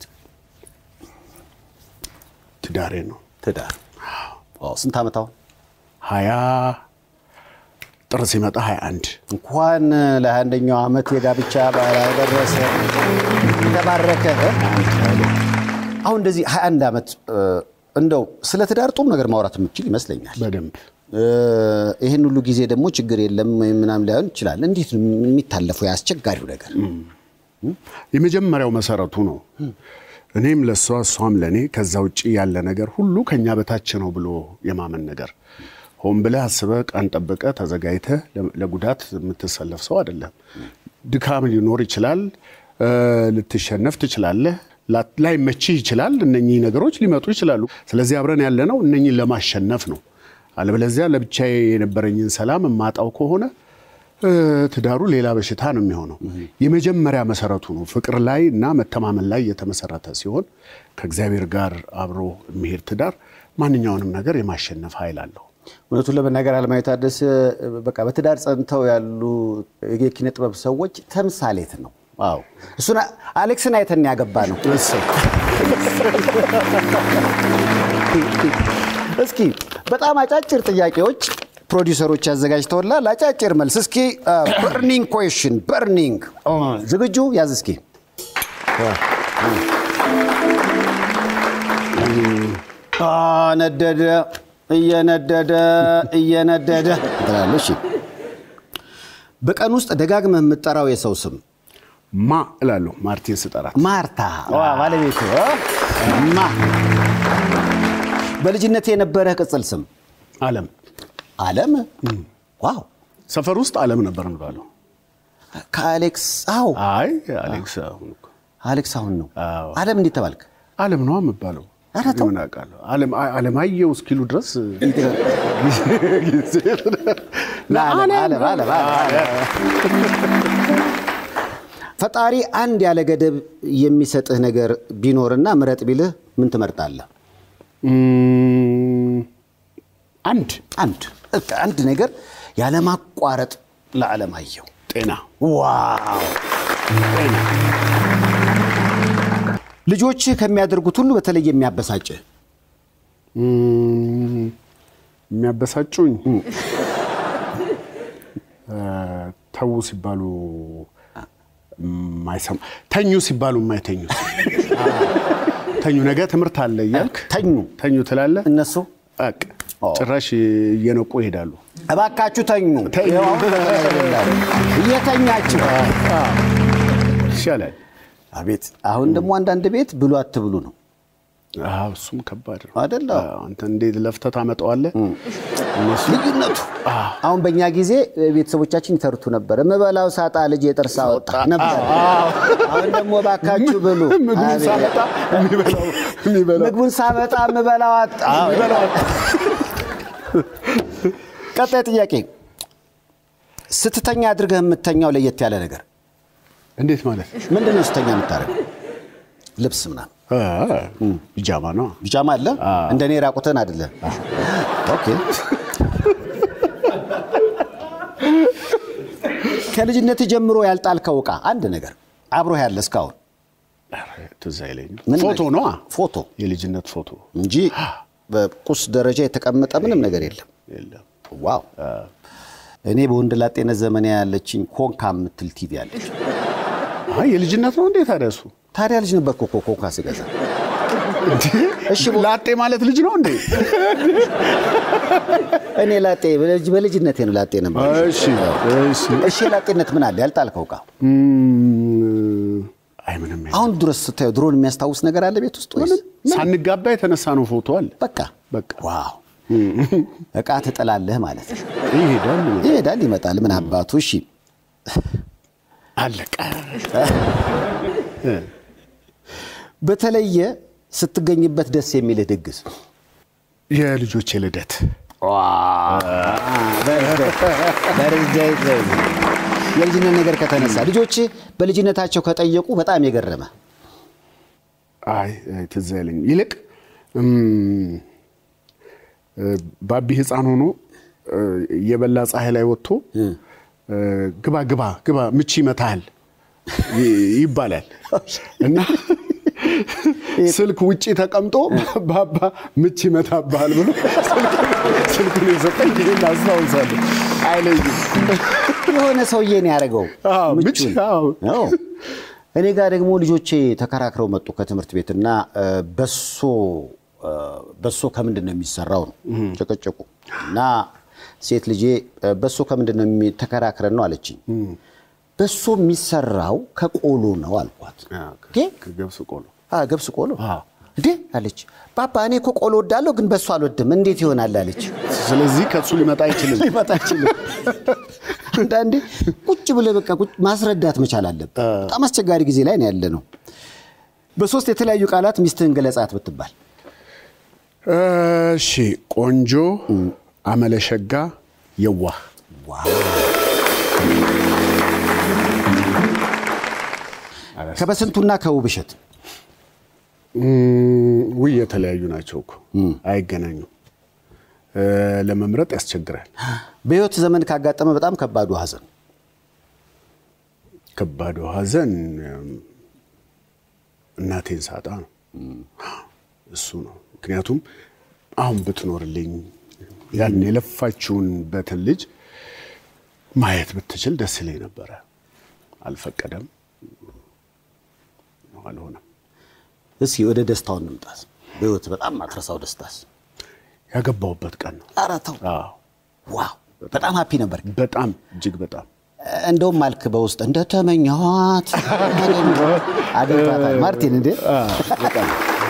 ትዳሬ ነው ትዳር ስንት ዓመት አሁን 20 ጥር ሲመጣ 21 እንኳን ለ21ኛው ዓመት የጋብቻ በዓል ደረሰ ተባረከ አሁን እንደዚህ 21 ዓመት እንደው ስለ ትዳር ጡም ነገር ማውራት የምትችል ይመስለኛል በደንብ ይሄን ሁሉ ጊዜ ደግሞ ችግር የለም ምናምን ሊሆን ይችላል እንዴት የሚታለፈው ያስቸጋሪው ነገር የመጀመሪያው መሰረቱ ነው እኔም ለሷ እሷም ለኔ ከዛ ውጪ ያለ ነገር ሁሉ ከኛ በታች ነው ብሎ የማመን ነገር ሆን ብለህ አስበህ ቀን ጠብቀህ ተዘጋጅተህ ለጉዳት የምትሰለፍ ሰው አይደለም ድካም ሊኖር ይችላል ልትሸነፍ ትችላለህ ላይ መችህ ይችላል እነኚህ ነገሮች ሊመጡ ይችላሉ ስለዚህ አብረን ያለነው እነኚህን ለማሸነፍ ነው አለበለዚያ ለብቻዬ የነበረኝን ሰላም ማጣው ከሆነ ትዳሩ ሌላ በሽታ ነው የሚሆነው የመጀመሪያ መሰረቱ ነው ፍቅር ላይ እና መተማመን ላይ የተመሰረተ ሲሆን ከእግዚአብሔር ጋር አብሮ የሚሄድ ትዳር ማንኛውንም ነገር የማሸነፍ ኃይል አለው እውነቱን ለመናገር አለማየሁ ታደሰ በቃ በትዳር ጸንተው ያሉ የኪነ ጥበብ ሰዎች ተምሳሌት ነው ዋው እሱና አሌክስን አይተን ያገባ ነው እስኪ በጣም አጫጭር ጥያቄዎች ፕሮዲዩሰሮች ያዘጋጅተውላል አጫጭር መልስ እስኪ በርኒንግ ኩዌስችን በርኒንግ ዝግጁ ያዝ እስኪ ነደደ እየነደደ ትላለሽ በቀን ውስጥ ደጋግመህ የምትጠራው የሰው ስም ማ እላለሁ ማርቲን ስጠራት ማርታ ባለቤቱ ማ በልጅነቴ የነበረህ ቅጽል ስም ዓለም ዋው ሰፈር ውስጥ ዓለም ነበር እንባለው ከአሌክስ አይ አሌክስ አሁን ነው ዓለም እንዴት ተባልክ ዓለም ነው የምባለው ምን አውቃለሁ ዓለማየሁ እስኪሉ ድረስ ዓለም ፈጣሪ አንድ ያለ ገደብ የሚሰጥህ ነገር ቢኖርና ምረጥ ቢልህ ምን ትመርጣለህ አንድ ነገር ያለ ማቋረጥ ለዓለማየሁ ጤና ዋው ጤና ልጆች ከሚያደርጉት ሁሉ በተለይ የሚያበሳጭህ የሚያበሳጩኝ ተው ሲባሉ ማይሰማ ተኙ ሲባሉ ማይተኙ ተኙ ነገ ትምህርት አለ ይልክ ተኙ ትላለ እነሱ ጭራሽ እየነቁ ይሄዳሉ እባካችሁ ተኙ እየተኛችሁ ይሻላል አቤት አሁን ደግሞ አንዳንድ ቤት ብሉ አትብሉ ነው እሱም ከባድ ነው አይደል አንተ እንዴት ለፍተህ ታመጣዋለህ ልዩነቱ አሁን በእኛ ጊዜ ቤተሰቦቻችን ይተርቱ ነበር መበላው ሳጣ ልጅ የጥርስ አወጣ ነበር አሁን ደግሞ ባካችሁ ብሉ ምግቡን ሳመጣ ምግቡን ሳመጣ መበላው አጣ ቀጣይ ጥያቄ ስትተኛ አድርገህ የምትተኛው ለየት ያለ ነገር እንዴት ማለት ምንድነው ስትተኛ የምታረገው ልብስ ምናምን ቢጃማ ነው ቢጃማ አለ እንደኔ ራቁተን አይደለም ኦኬ ከልጅነት ጀምሮ ያልጣልከው ዕቃ አንድ ነገር አብሮ ያለ እስካሁን ትዝ አይለኝም ፎቶ ነው ፎቶ የልጅነት ፎቶ እንጂ በቁስ ደረጃ የተቀመጠ ምንም ነገር የለም ዋው እኔ በወንድላጤነት ዘመን ያለችኝ ኮንካ ምትል ቲቪ አለች የልጅነት ነው እንዴ ታዲያሱ ታዲያ ልጅ ነበር ኮንካ ሲገዛ እሺ ላጤ ማለት ልጅ ነው እንዴ እኔ ላጤ በልጅነቴ ነው ላጤ ነበር እሺ ላጤነት ምን አለ ያልጣልከው ዕቃ አይ ምንም አሁን ድረስ ስታዩ ድሮን የሚያስታውስ ነገር አለ ቤት ውስጥ ወይስ ሳንጋባ የተነሳ ነው ፎቶ አለ በቃ ዋው ዕቃ ትጥላለህ ማለት ነው ይሄዳል ይመጣል ምን አባቱ እሺ አለቀ በተለየ ስትገኝበት ደስ የሚልህ ድግስ የልጆች ልደት የልጅነት ነገር ከተነሳ ልጆች በልጅነታቸው ከጠየቁ በጣም የገረመ አይ ትዝ አይለኝ ይልቅ ባቢ ህፃን ሆኖ የበላ ፀሐይ ላይ ወጥቶ ግባ ምቺ ይመታል ይባላል እና ስልክ ውጪ ተቀምጦ ባባ ምቺ ይመታባል ብሎ ስልኩን የሰጠኝ ይሄን አስታውሳለሁ አይለኝም የሆነ ሰውዬ ነው ያደረገው ምቺ እኔ ጋር ደግሞ ልጆቼ ተከራክረው መጡ ከትምህርት ቤትና በሶ ከምንድን ነው የሚሰራው ነው ጨቀጨቁ እና ሴት ልጄ በሶ ከምንድን ነው ተከራክረን ነው አለችኝ በሶ የሚሰራው ከቆሎ ነው አልኳት ከገብስ ቆሎ ገብስ ቆሎ እንዴ አለች ባባ እኔ እኮ ቆሎ ወዳለሁ ግን በሶ አልወድም እንዴት ይሆናል አለች ስለዚህ ከሱ ሊመጣ አይችልም አንዳንዴ ቁጭ ብለህ በቃ ማስረዳት መቻል አለበት በጣም አስቸጋሪ ጊዜ ላይ ነው ያለነው በሶስት የተለያዩ ቃላት ሚስትህን ገለጻት ብትባል እሺ ቆንጆ አመለሸጋ የዋህ ከበስንቱና ከውብሸት የተለያዩ ናቸው እኮ አይገናኙም ለመምረጥ ያስቸግራል በህይወት ዘመን ካጋጠመ በጣም ከባዱ ሐዘን እናቴን ሳጣ ነው እሱ ነው ምክንያቱም አሁን ብትኖርልኝ ያን የለፋችውን በትልጅ ማየት ብትችል ደስ ይለኝ ነበር አልፈቀደም አልሆነም እስኪ ወደ ደስታው እንምጣስ በህይወት በጣም ማትረሳው ደስታስ ያገባውበት ቀን ነው አራታው ዋው በጣም ሃፒ ነበር በጣም እጅግ በጣም እንደውም ማልክ በውስጥ እንደተመኘኋት አገባታል ማርቲን እንዴ በጣም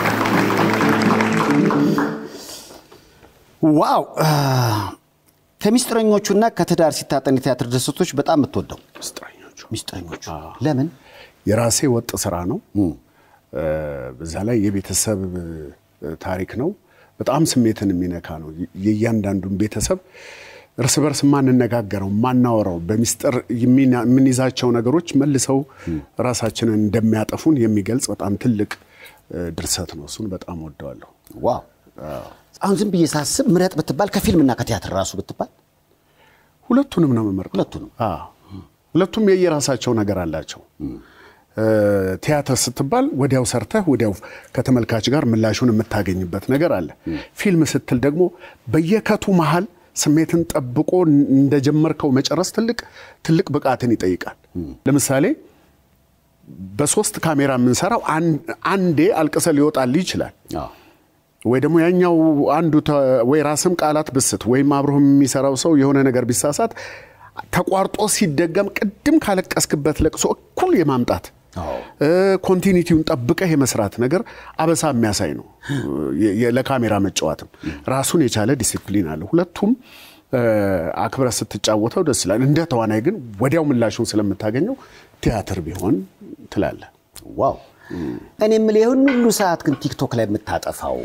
ዋው ከሚስጥረኞቹና ከትዳር ሲታጠን የቲያትር ድርሰቶች በጣም የምትወደው ሚስጥረኞቹ ለምን የራሴ ወጥ ስራ ነው በዛ ላይ የቤተሰብ ታሪክ ነው በጣም ስሜትን የሚነካ ነው የእያንዳንዱን ቤተሰብ እርስ በርስ ማንነጋገረው ማናወራው በሚስጥር የምንይዛቸው ነገሮች መልሰው ራሳችንን እንደሚያጠፉን የሚገልጽ በጣም ትልቅ ድርሰት ነው እሱን በጣም ወደዋለሁ ዋው አሁን ዝም ብዬ ሳስብ ምረጥ ብትባል ከፊልምና ከቲያትር ራሱ ብትባል ሁለቱንም ነው መመርጠው ሁለቱም የየራሳቸው ነገር አላቸው ቲያትር ስትባል ወዲያው ሰርተህ ወዲያው ከተመልካች ጋር ምላሹን የምታገኝበት ነገር አለ ፊልም ስትል ደግሞ በየከቱ መሃል ስሜትን ጠብቆ እንደጀመርከው መጨረስ ትልቅ ብቃትን ይጠይቃል ለምሳሌ በሶስት ካሜራ የምንሰራው አንዴ አልቀሰ ሊወጣል ይችላል ወይ ደግሞ ያኛው አንዱ ወይ ራስም ቃላት ብስት ወይም አብሮም የሚሰራው ሰው የሆነ ነገር ቢሳሳት ተቋርጦ ሲደገም ቅድም ካለቀስክበት ለቅሶ እኩል የማምጣት ኮንቲኒቲውን ጠብቀህ የመስራት ነገር አበሳ የሚያሳይ ነው ለካሜራ መጫወትም ራሱን የቻለ ዲሲፕሊን አለ ሁለቱም አክብረ ስትጫወተው ደስ ይላል እንደ ተዋናይ ግን ወዲያው ምላሹን ስለምታገኘው ቲያትር ቢሆን ትላለ ዋው እኔ ምን ይሁን ሁሉ ሰዓት ግን ቲክቶክ ላይ የምታጠፋው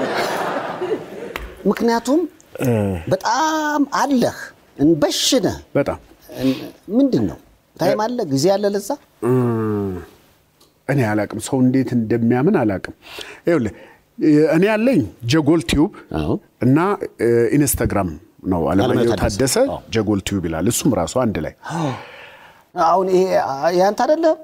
ምክንያቱም በጣም አለህ እንበሽነ በጣም ምንድነው ታይም አለ ጊዜ አለ ለዛ እኔ አላቅም ሰው እንዴት እንደሚያምን አላቅም ይኸውልህ እኔ ያለኝ ጀጎል ቲዩብ እና ኢንስታግራም ነው አለማየሁ ታደሰ ጀጎል ቲዩብ ይላል እሱም ራሱ አንድ ላይ አሁን ይሄ ያንተ አይደለም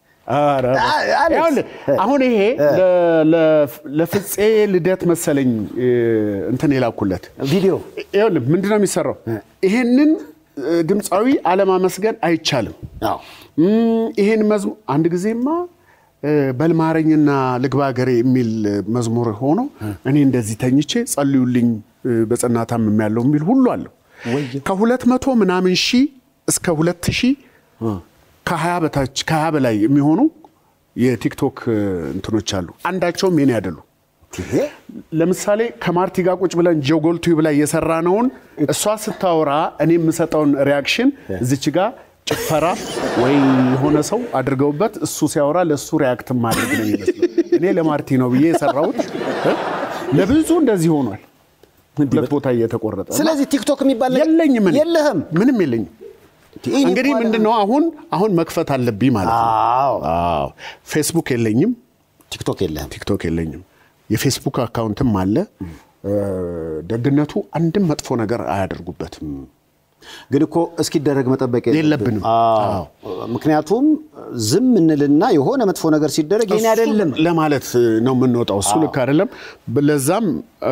አሁን ይሄ ለፍጼ ልደት መሰለኝ እንትን የላኩለት ቪዲዮ ይኸውልህ ምንድነው የሚሰራው ይሄንን ድምጻዊ አለማመስገን አይቻልም ይሄን መዝሙር አንድ ጊዜማ በልማረኝና ልግባገሬ የሚል መዝሙር ሆኖ እኔ እንደዚህ ተኝቼ ጸልዩልኝ በጸናታም የሚያለው የሚል ሁሉ አለው ከ200 ምናምን ሺህ እስከ 2000 ከ20 በታች ከ20 በላይ የሚሆኑ የቲክቶክ እንትኖች አሉ አንዳቸውም የኔ አይደሉ ለምሳሌ ከማርቲ ጋር ቁጭ ብለን ጆጎል ቲዩብ ላይ የሰራነውን እሷ ስታወራ እኔ የምሰጠውን ሪአክሽን እዚች ጋር ጭፈራ ወይ ሆነ ሰው አድርገውበት እሱ ሲያወራ ለሱ ሪአክት ማድረግ ነው የሚመስለው እኔ ለማርቲ ነው ብዬ የሰራሁት ለብዙ እንደዚህ ሆኗል ሁለት ቦታ እየተቆረጠ ስለዚህ ቲክቶክ የሚባል የለኝም የለህም ምንም የለኝም እንግዲህ ምንድነው አሁን መክፈት አለብኝ ማለት ነው አዎ ፌስቡክ የለኝም ቲክቶክ የለኝም የፌስቡክ አካውንትም አለ ደግነቱ አንድም መጥፎ ነገር አያደርጉበትም ግን እኮ እስኪደረግ መጠበቅ የለብንም ምክንያቱም ዝም እንልና የሆነ መጥፎ ነገር ሲደረግ የኔ አይደለም ለማለት ነው የምንወጣው እሱ ልክ አይደለም ለዛም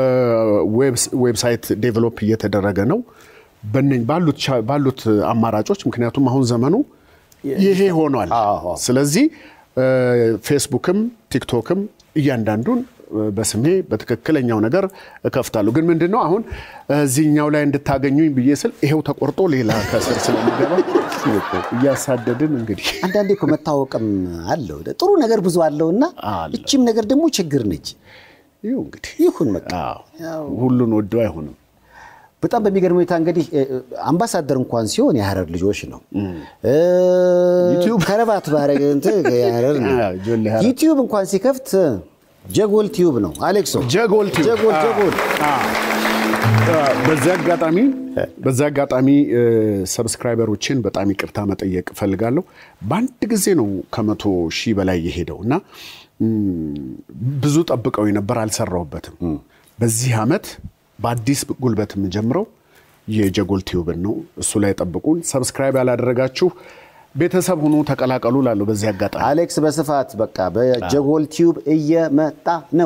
ዌብሳይት ዴቨሎፕ እየተደረገ ነው ባሉት አማራጮች ምክንያቱም አሁን ዘመኑ ይሄ ሆኗል ስለዚህ ፌስቡክም ቲክቶክም እያንዳንዱን በስሜ በትክክለኛው ነገር እከፍታለሁ ግን ምንድነው አሁን እዚህኛው ላይ እንድታገኙኝ በየስል ይሄው ተቆርጦ ሌላ ከስር ስለሚገባ ያሳደድን እንግዲህ አንዳንዴ እኮ መታወቅም አለው ጥሩ ነገር ብዙ አለውና እቺም ነገር ደግሞ ችግር ነች እንግዲህ ይሁን መጣ ሁሉን ወዶ አይሆንም በጣም በሚገርም ሁኔታ እንግዲህ አምባሳደር እንኳን ሲሆን የሐረር ልጆች ነው ዩቲዩብ ከረባት ባረገ እንት የሐረር ነው ዩቲዩብ እንኳን ሲከፍት ጀጎል ቲዩብ ነው አሌክሶ ጀጎል በዛ አጋጣሚ ሰብስክራይበሮችን በጣም ይቅርታ መጠየቅ ፈልጋለሁ በአንድ ጊዜ ነው ከ100,000 በላይ የሄደውና ብዙ ጠብቀው ነበር አልሰራውበትም በዚህ አመት በአዲስ ጉልበት የምጀምረው የጀጎል ቲዩብን ነው እሱ ላይ ጠብቁን ሰብስክራይብ ያላደረጋችሁ ቤተሰብ ሆኖ ተቀላቀሉ ላለው በዚህ አጋጣሚ አሌክስ በስፋት በቃ በጀጎል ቲዩብ እየመጣ ነው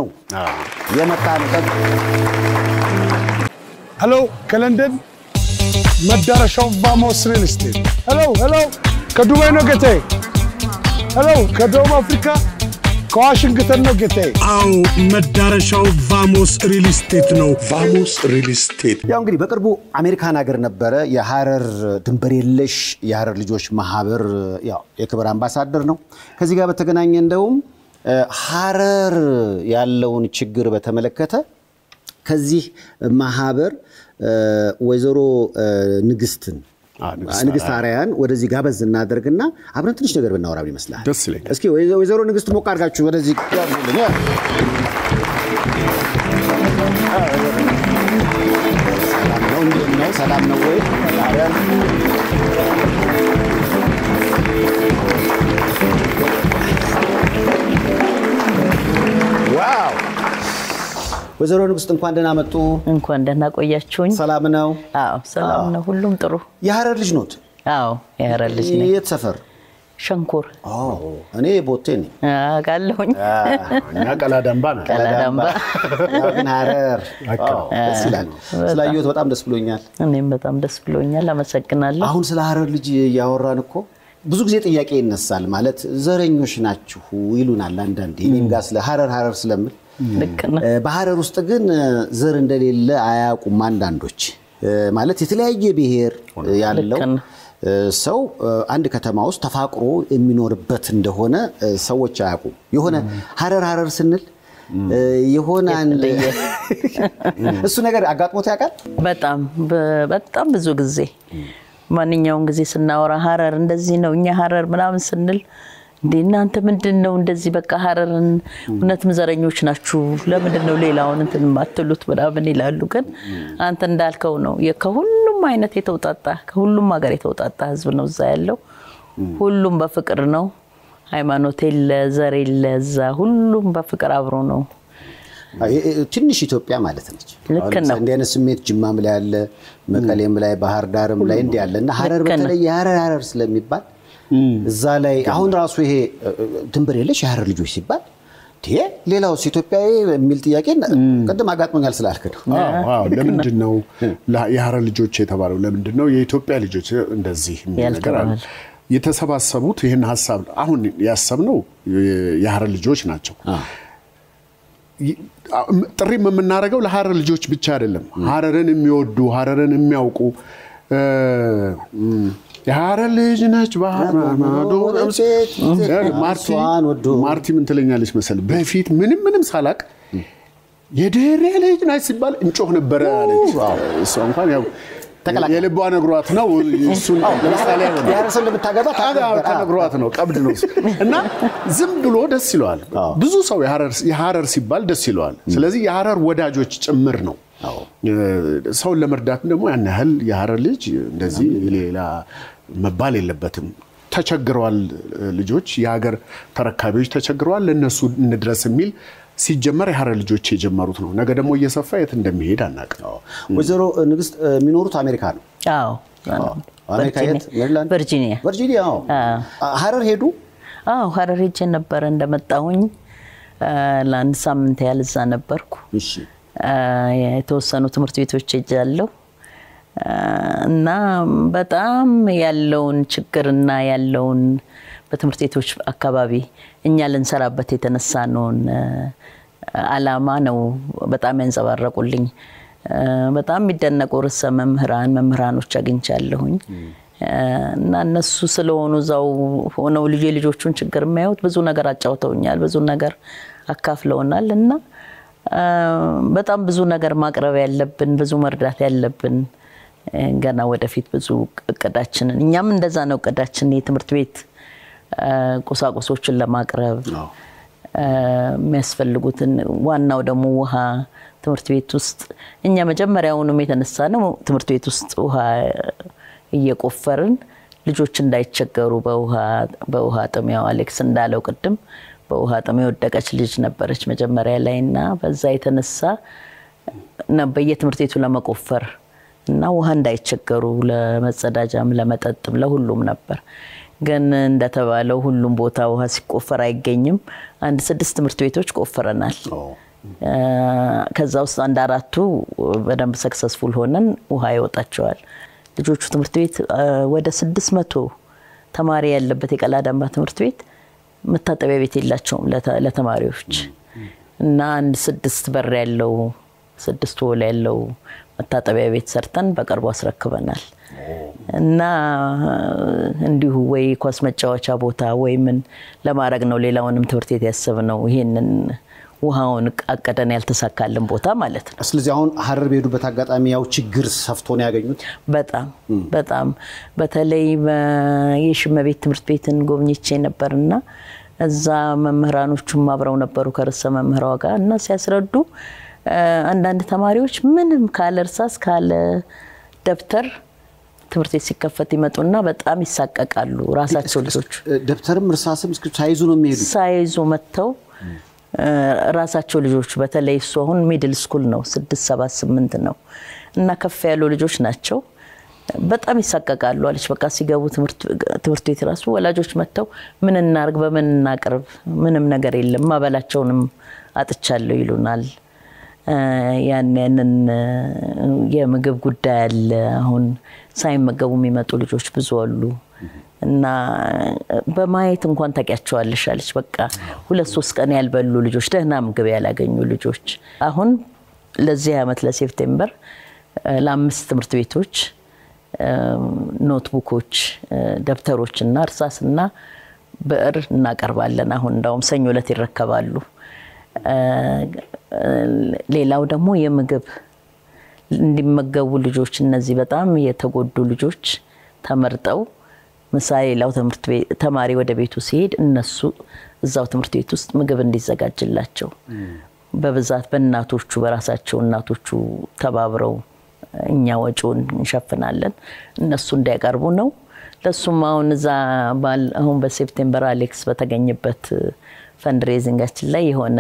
ሄሎ ከለንደን መዳረሻው ቫሞስ ሪል ስቴት ሄሎ ከዱባይ ነው ጌቴ ሄሎ ከደቡብ አፍሪካ ከዋሽንግተን ነው ጌቴ አው መዳረሻው ቫሞስ ሪል ስቴት ነው ቫሞስ ሪል ስቴት ያው እንግዲህ በቅርቡ አሜሪካን ሀገር ነበረ የሐረር ድንበር የለሽ የሐረር ልጆች ማህበር ያው የክብር አምባሳደር ነው ከዚህ ጋር በተገናኘ እንደውም ሐረር ያለውን ችግር በተመለከተ ከዚህ ማህበር ወይዘሮ ንግስትን ንግስት አርያን ወደዚህ ጋበዝ እናደርግና አብረን ትንሽ ነገር ብናወራ ይመስላል ደስ ይለኛል እስኪ ወይዘሮ ንግስት ሞቅ አድርጋችሁ ወደዚህ ጋብዙልኝ ሰላም ነው ወይ አርያን ዋው ወይዘሮ ንግስት እንኳን ደህና መጡ እንኳን ደህና ቆያችሁኝ ሰላም ነው አዎ ሰላም ነው ሁሉም ጥሩ የሐረር ልጅ ኖት አዎ የሐረር ልጅ ነኝ የት ሰፈር ሸንኮር እኔ ቦቴ ነኝ አጋለሁኝ እና ቀላዳምባ ግን ሐረር ደስ ይላል ስላየሁት በጣም ደስ ብሎኛል እኔም በጣም ደስ ብሎኛል አመሰግናለሁ አሁን ስለ ሐረር ልጅ ያወራን እኮ ብዙ ጊዜ ጥያቄ ይነሳል ማለት ዘረኞች ናችሁ ይሉናል አንዳንዴ እኔም ጋር ስለ ሐረር ስለምን ልክ ነው በሐረር ውስጥ ግን ዘር እንደሌለ አያውቁም አንዳንዶች ማለት የተለያየ ብሔር ያለው ሰው አንድ ከተማ ውስጥ ተፋቅሮ የሚኖርበት እንደሆነ ሰዎች አያውቁም የሆነ ሐረር ስንል የሆነ አንድ እሱ ነገር አጋጥሞት ያውቃል በጣም ብዙ ጊዜ ማንኛውም ጊዜ ስናወራ ሐረር እንደዚህ ነው እኛ ሐረር ምናምን ስንል እናንተ ምንድነው እንደዚህ በቃ ሐረርን እውነትም ዘረኞች ናችሁ ለምንድነው ሌላውን እንትን ማትሉት ምናምን ይላሉ ግን አንተ እንዳልከው ነው ከሁሉም አይነት የተውጣጣ ከሁሉም ሀገር የተውጣጣ ህዝብ ነው እዛ ያለው ሁሉም በፍቅር ነው ሃይማኖት የለ ዘር የለ እዛ ሁሉም በፍቅር አብሮ ነው ትንሽ ኢትዮጵያ ማለት ነች እንደ አይነት ስሜት ጅማም ላይ ያለ መቀሌም ላይ ባህር ዳርም ላይ እንደ ያለና ሐረር በተለይ ሐረር ስለሚባል እዛ ላይ አሁን ራሱ ይሄ ድንበር የለሽ የሐረር ልጆች ሲባል ሌላው ኢትዮጵያዊ የሚል ጥያቄ ቀደም አጋጥሞኛል ስላልክ ነው አዎ ለምንድነው የሐረር ልጆች የተባለው ለምንድነው የኢትዮጵያ ልጆች እንደዚህ ነገር አለ የተሰባሰቡት ይሄን ሐሳብ አሁን ያሰብነው የሐረር ልጆች ናቸው ጥሪ የምናደርገው ለሐረር ልጆች ብቻ አይደለም ሐረርን የሚወዱ ሐረርን የሚያውቁ የሐረር ልጅ ነች ባህማዶ ማርቲ ምን ትለኛለች መሰል በፊት ምንም ሳላቅ የደሬ ልጅ ነች ሲባል እንጮህ ነበር አለች እሷ እንኳን ያው የልቧ ነግሯት ነው እሱን ለምሳሌ ያረሰል ለምታገባ ተነግሯት ነው ቀብድ ነው እና ዝም ብሎ ደስ ይለዋል ብዙ ሰው የሐረር ሲባል ደስ ይለዋል ስለዚህ የሐረር ወዳጆች ጭምር ነው ሰው ለመርዳት ደግሞ ያን ያህል የሐረር ልጅ እንደዚህ ሌላ መባል የለበትም ተቸግረዋል ልጆች የሀገር ተረካቢዎች ተቸግረዋል ለነሱ እንድረስ የሚል ሲጀመር የሐረር ልጆች የጀመሩት ነው ነገ ደግሞ እየሰፋ የት እንደሚሄድ አናውቅም ወይዘሮ ንግስት የሚኖሩት አሜሪካ ነው አዎ አሜሪካ የት ሜሪላንድ ቨርጂኒያ ሐረር ሄዱ ሐረር ሄጄ ነበር እንደመጣሁኝ ለአንድ ሳምንት ያህል እዛ ነበርኩ እሺ የተወሰኑ ትምህርት ቤቶች ሄጃለሁ እና በጣም ያለውን ችግርና ያለውን በትምህርት ቤቶች አካባቢ እኛ ልንሰራበት የተነሳነውን አላማ ነው በጣም ያንጸባረቁልኝ በጣም የሚደነቁ ርዕሰ መምህራኖች አግኝቻለሁኝ እና እነሱ ስለሆኑ ዛው ሆነው ልጆቹን ችግር የሚያዩት ብዙ ነገር አጫውተውኛል ብዙ ነገር አካፍለውናል እና በጣም ብዙ ነገር ማቅረብ ያለብን ብዙ መርዳት ያለብን ገና ወደፊት ብዙ እቅዳችን እኛም እንደዛ ነው እቅዳችን የትምህርት ቤት ቁሳቁሶችን ለማቅረብ የሚያስፈልጉትን ዋናው ደግሞ ውሃ ትምህርት ቤት ውስጥ እኛ መጀመሪያውንም የተነሳነው ትምህርት ቤት ውስጥ ውሃ እየቆፈርን ልጆች እንዳይቸገሩ በውሃ ጥም ያው አሌክስ እንዳለው ቅድም በውሃ ጥም የወደቀች ልጅ ነበረች መጀመሪያ ላይና በዛ የተነሳ በየትምህርት ቤቱ ለመቆፈር እና ውሃ እንዳይቸገሩ ለመጸዳጃም ለመጠጥም ለሁሉም ነበር ግን እንደተባለው ሁሉም ቦታ ውሃ ሲቆፈር አይገኝም አንድ 6 ትምህርት ቤቶች ቆፈረናል ከዛ ውስጥ አንድ 4ቱ በደንብ ሰክሰስፉል ሆነን ውሃ ይወጣቸዋል ልጆቹ ትምህርት ቤት ወደ 600 ተማሪ ያለበት የቀላዳምባ ትምህርት ቤት መታጠቢያ ቤት የላቸውም ለተማሪዎች እና አንድ 6 በር ያለው 6 ወል ያለው መታጠቢያ ቤት ሰርተን በቅርቡ አስረክበናል እና እንዲሁ ወይ ኳስ መጫወቻ ቦታ ወይ ምን ለማድረግ ነው ሌላውንም ትምህርት ቤት ያሰብነው ይሄንን ውሃውን አቀደን ያልተሳካልን ቦታ ማለት ነው ስለዚህ አሁን ሐረር ቤዱበት አጋጣሚ ያው ችግር ሰፍቶ ነው ያገኙት በጣም በተለይ የሽመቤት ትምህርት ቤትን ጎብኝቼ ነበርና እዛ መምህራኖቹም አብረው ነበሩ ከርዕሰ መምህራዋ ጋር እና ሲያስረዱ አንዳንድ ተማሪዎች ምንም ካለ እርሳስ ካለ ደብተር ትምህርት ቤት ሲከፈት ይመጡና በጣም ይሳቀቃሉ ራሳቸው ልጆች ደብተርም እርሳስም ሳይዙ ነው የሚሄዱ ሳይዙ መተው ራሳቸው ልጆች በተለይ እሱ አሁን ሚድል ስኩል ነው 6 7 8 ነው እና ከፍ ያሉ ልጆች ናቸው በጣም ይሳቀቃሉ አለች በቃ ሲገቡ ትምህርት ቤት ራሱ ወላጆች መተው ምን እናርግ በምን እናቀርብ ምንም ነገር የለም ማበላቸውንም አጥቻለሁ ይሉናል ያንን የምግብ ጉዳይ አለ አሁን ሳይመገቡ የሚመጡ ልጆች ብዙ አሉ እና በማየት እንኳን ታቂያቸዋለሽ አለች በቃ 2-3 ቀን ያልበሉ ልጆች ደህና ምግብ ያላገኙ ልጆች አሁን ለዚህ አመት ለሴፕቴምበር ለአምስት ትምህርት ቤቶች ኖትቡኮች ደብተሮችና እርሳስና ብዕር እናቀርባለን አሁን እንዳውም ሰኞ ዕለት ይረከባሉ ሌላው ደግሞ የምግብ እንዲመገቡ ልጆች እነዚህ በጣም የተጎዱ ልጆች ተመርጠው ምሳሌ ሌላው ትምህርት ቤት ተማሪ ወደ ቤቱ ሲሄድ እነሱ እዛው ትምህርት ቤት ውስጥ ምግብ እንዲዘጋጅላቸው በብዛት በእናቶቹ በራሳቸው እናቶቹ ተባብረው እኛ ወጪውን እንሸፍናለን እነሱ እንዳይቀርቡ ነው ለሱም አሁን እዛ አሁን በሴፕቴምበር አሌክስ በተገኘበት ፈንድሬዚንጋችን ላይ የሆነ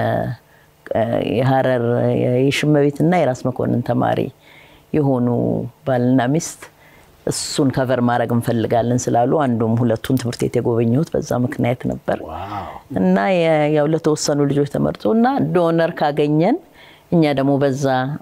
የሐረር የሽመቤትና የራስ መኮንን ተማሪ የሆኑ ባልና ሚስት እሱን ከቨር ማድረግ እንፈልጋለን ስላሉ አንዱም ሁለቱን ትምህርት ቤት የጎበኘሁት በዛ ምክንያት ነበር እና ያው ለተወሰኑ ልጆች ተመርጦና ዶነር ካገኘን እኛ ደግሞ በዛ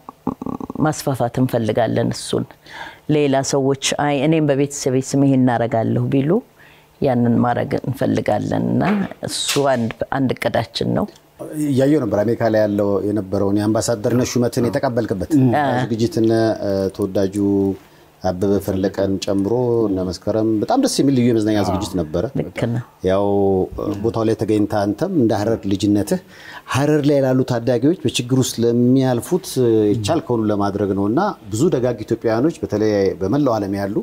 ማስፋፋት እንፈልጋለን እሱን ሌላ ሰዎች አይ እኔም በቤተሰቤ ስም ይሄን እናረጋለሁ ቢሉ ያንን ማድረግ እንፈልጋለንና እሱ አንድ ቀዳችን ነው ያየው ነበር አሜሪካ ላይ ያለው የነበረውን የአምባሳደርነት ሹመትን የተቀበልከበት ዝግጅትና ተወዳጁ አበበ ፈለቀን ጨምሮ እና መስከረም በጣም ደስ የሚል ልዩ የመዝናኛ ዝግጅት ነበር ያው ቦታው ላይ ተገኝታ አንተም እንደ ሐረር ልጅነትህ ሐረር ላይ ያሉ ታዳጊዎች በችግር ውስጥ ለሚያልፉት ይቻልከው ለማድረግ ነውና ብዙ ደጋግ ኢትዮጵያውያኖች በተለይ በመላው ዓለም ያሉ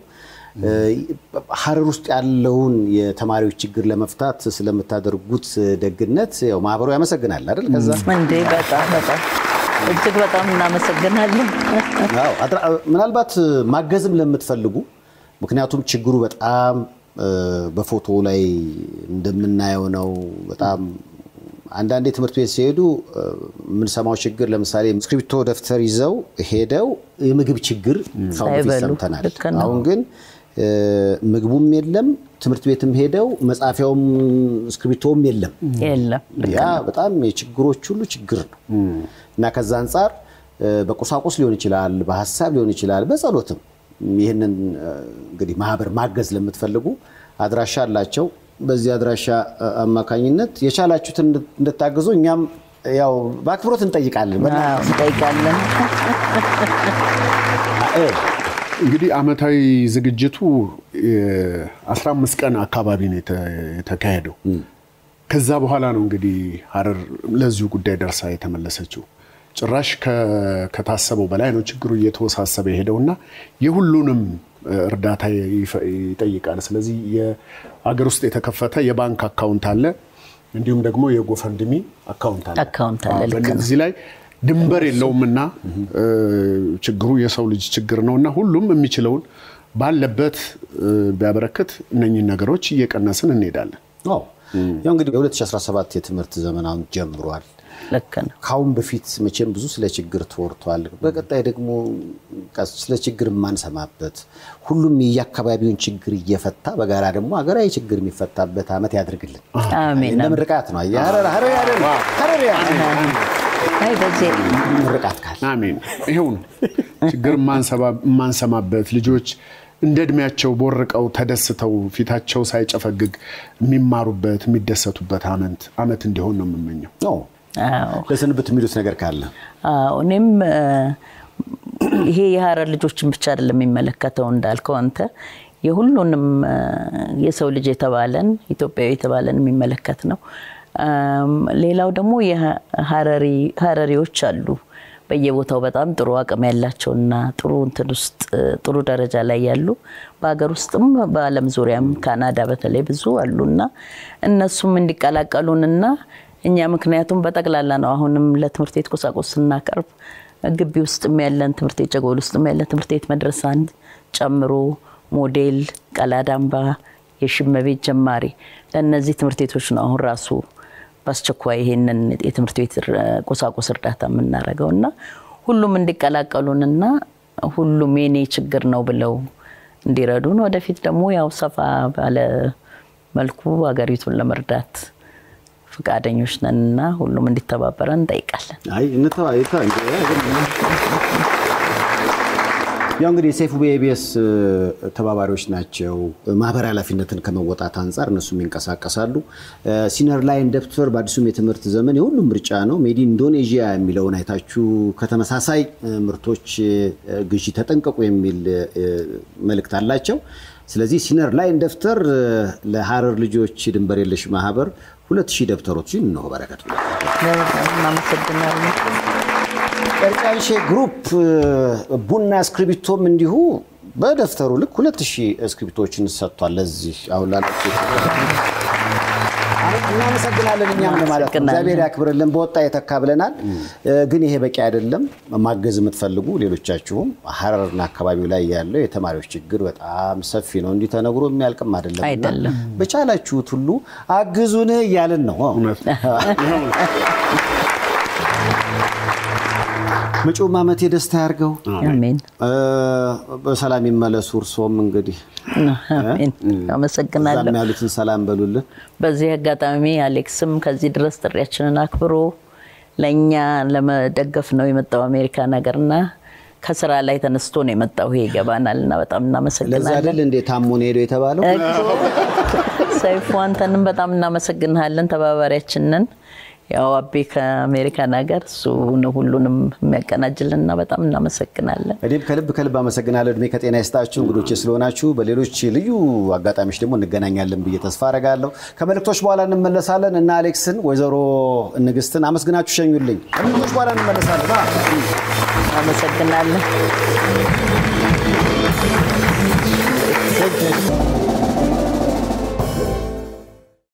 ሐረር ውስጥ ያለውን የተማሪዎች ችግር ለመፍታት ስለምታደርጉት ደግነት ያው ማህበሩ ያመሰግናል አይደል ከዛ እንዴ በጣም እጅግ በጣም እናመሰግናለን አዎ ምናልባት ማገዝም ለምትፈልጉ ምክንያቱም ችግሩ በጣም በፎቶ ላይ እንደምናየው ነው በጣም አንዳንዴ ትምህርት ቤት ሲሄዱ ምን ሰማው ችግር ለምሳሌ ስክሪፕቶ ደፍተር ይዘው ሄደው የምግብ ችግር ሰምተናል አሁን ግን ምግቡም የለም ትምህርት ቤትም ሄደው መጻፊያውም ስክሪፕቶም የለም ያ በጣም የችግሮች ሁሉ ችግር ነው እና ከዛ አንፃር በቁሳቁስ ሊሆን ይችላል በሐሳብ ሊሆን ይችላል በጸሎትም ይሄንን እንግዲህ ማህበር ማገዝ ለምትፈልጉ አድራሻ አላቸው በዚህ አድራሻ አማካኝነት የቻላችሁት እንድታገዙ እኛም ያው በአክብሮት እንጠይቃለን እንግዲህ አመታዊ ዝግጅቱ 15 ቀን አካባቢ ነው የተካሄደው ከዛ በኋላ ነው እንግዲህ ሐረር ለዚሁ ጉዳይ ደርሳ የተመለሰችው ጭራሽ ከታሰበው በላይ ነው ችግሩ እየተወሳሰበ ሄደውና የሁሉንም እርዳታ ይጠይቃል ስለዚህ የሀገር ውስጥ የተከፈተ የባንክ አካውንት አለ እንዲሁም ደግሞ የጎፈንድሚ አካውንት አለ በእነዚህ ላይ ድንበር የለውምና ችግሩ የሰው ልጅ ችግር ነውና ሁሉም የሚችለውን ባለበት ቢያበረክት እነኚህ ነገሮች እየቀነስን እንሄዳለን ያው እንግዲህ የ2017 የትምህርት ዘመን አሁን ጀምሯል ለከነ ካሁን በፊት መቼም ብዙ ስለ ችግር ተወርቷል በቀጣይ ደግሞ ስለ ችግር ማንሰማበት ሁሉም የያካባቢውን ችግር እየፈታ በጋራ ደግሞ ሀገራዊ ችግር የሚፈታበት አመት ያድርግልን አሜን እንደምርቃት ነው ሐረር አይ በዚህ ምርቃት ካለ አሜን ይሁን ችግር ማንሰማበት ልጆች እንደ እድሜያቸው ቦርቀው ተደስተው ፊታቸው ሳይጨፈግግ የሚማሩበት የሚደሰቱበት አመት እንዲሆን ነው የምመኘው አዎ ለሰንበት የሚሉት ነገር ካለ እኔም ይሄ የሐረር ልጆችን ብቻ አይደለም የሚመለከተው እንዳልከው አንተ የሁሉንም የሰው ልጅ የተባለን ኢትዮጵያዊ የተባለን የሚመለከት ነው ሌላው ደግሞ የሐረሪዎች አሉ በየቦታው በጣም ጥሩ አቅም ያላቸውና ጥሩ እንትን ውስጥ ጥሩ ደረጃ ላይ ያሉ በአገር ውስጥም በአለም ዙሪያም ካናዳ በተለይ ብዙ አሉና እነሱም እንዲቀላቀሉንና እኛ ምክንያቱም በጠቅላላ ነው አሁንም ለትምህርት ቤት ቁሳቁስና ቀርብ ግቢ ውስጥም ያለን ትምህርት ቤት ጀጎል ውስጥም ያለን ትምህርት ቤት መድረሳን ጨምሮ ሞዴል ቀላዳምባ የሽመቤት ጀማሪ ለነዚህ ትምህርት ቤቶች ነው አሁን ራሱ በአስቸኳይ ይሄንን የትምህርት ቤት ቁሳቁስ እርዳታ የምናረጋውና ሁሉም እንዲቀላቀሉንና ሁሉም የኔ ችግር ነው ብለው እንዲረዱን ወደፊት ደግሞ ያው ሰፋ ባለ መልኩ ሀገሪቱን ለመርዳት ፍቃደኞች ነንና ሁሉም እንዲተባበረን እንጠይቃለን አይ ያው እንግዲህ ሰይፉ በኢቢኤስ ተባባሪዎች ናቸው። ማህበራዊ ኃላፊነትን ከመወጣት አንፃር እነሱም ይንቀሳቀሳሉ። ሲነር ላይን ደብተር በአዲሱም የትምህርት ዘመን የሁሉም ምርጫ ነው። ሜድ ኢን ኢንዶኔዥያ የሚለውን አይታችሁ ከተመሳሳይ ምርቶች ግዢ ተጠንቀቁ የሚል መልእክት አላቸው። ስለዚህ ሲነር ላይን ደብተር ለሐረር ልጆች ድንበር የለሽ ማህበር 2000 ደብተሮችን ነው በረከቱ። እናመሰግናለን። ቀርጫንሼ ግሩፕ ቡና እስክሪብቶም እንዲሁ በደፍተሩ ልክ 2000 እስክሪብቶችን ሰጥቷል። ለዚህ አሁን ላላችሁ እናመሰግናለን። እኛም ለማለት ነው እግዚአብሔር ያክብርልን። በወጣ የተካ ብለናል። ግን ይሄ በቂ አይደለም። ማገዝ የምትፈልጉ ሌሎቻችሁም ሐረርና አካባቢው ላይ ያለው የተማሪዎች ችግር በጣም ሰፊ ነው። እንዲህ ተነግሮ የሚያልቅም አይደለም። በቻላችሁት ሁሉ አግዙን እያልን ነው። መጪው ዓመት የደስታ ያርገው። አሜን። በሰላም ይመለሱ። እርሶም እንግዲህ አሜን። አመሰግናለሁ። ሰላም ያሉትን ሰላም በሉልን። በዚህ አጋጣሚ አሌክስም ከዚህ ድረስ ጥሪያችንን አክብሮ ለኛ ለመደገፍ ነው የመጣው አሜሪካ ነገርና ከስራ ላይ ተነስቶ ነው የመጣው። ይሄ ይገባናልና በጣም እናመሰግናለን። ለዛ አይደል እንዴ ታሞን ሄዶ የተባለው? ሰይፉ አንተንም በጣም እናመሰግናለን። ተባባሪያችን ነን። ያው አቤ ከአሜሪካ ነገር እሱ ነው ሁሉንም የሚያቀናጅልና በጣም እናመሰግናለን። እኔም ከልብ አመሰግናለሁ። እድሜ ከጤና ይስጣችሁ እንግዶቼ ስለሆናችሁ። በሌሎች ልዩ አጋጣሚዎች ደግሞ እንገናኛለን ብዬ ተስፋ አደርጋለሁ። ከመልእክቶች በኋላ እንመለሳለን እና አሌክስን ወይዘሮ ንግስትን አመስግናችሁ ሸኙልኝ። ከመልእክቶች በኋላ እንመለሳለን። አመሰግናለን።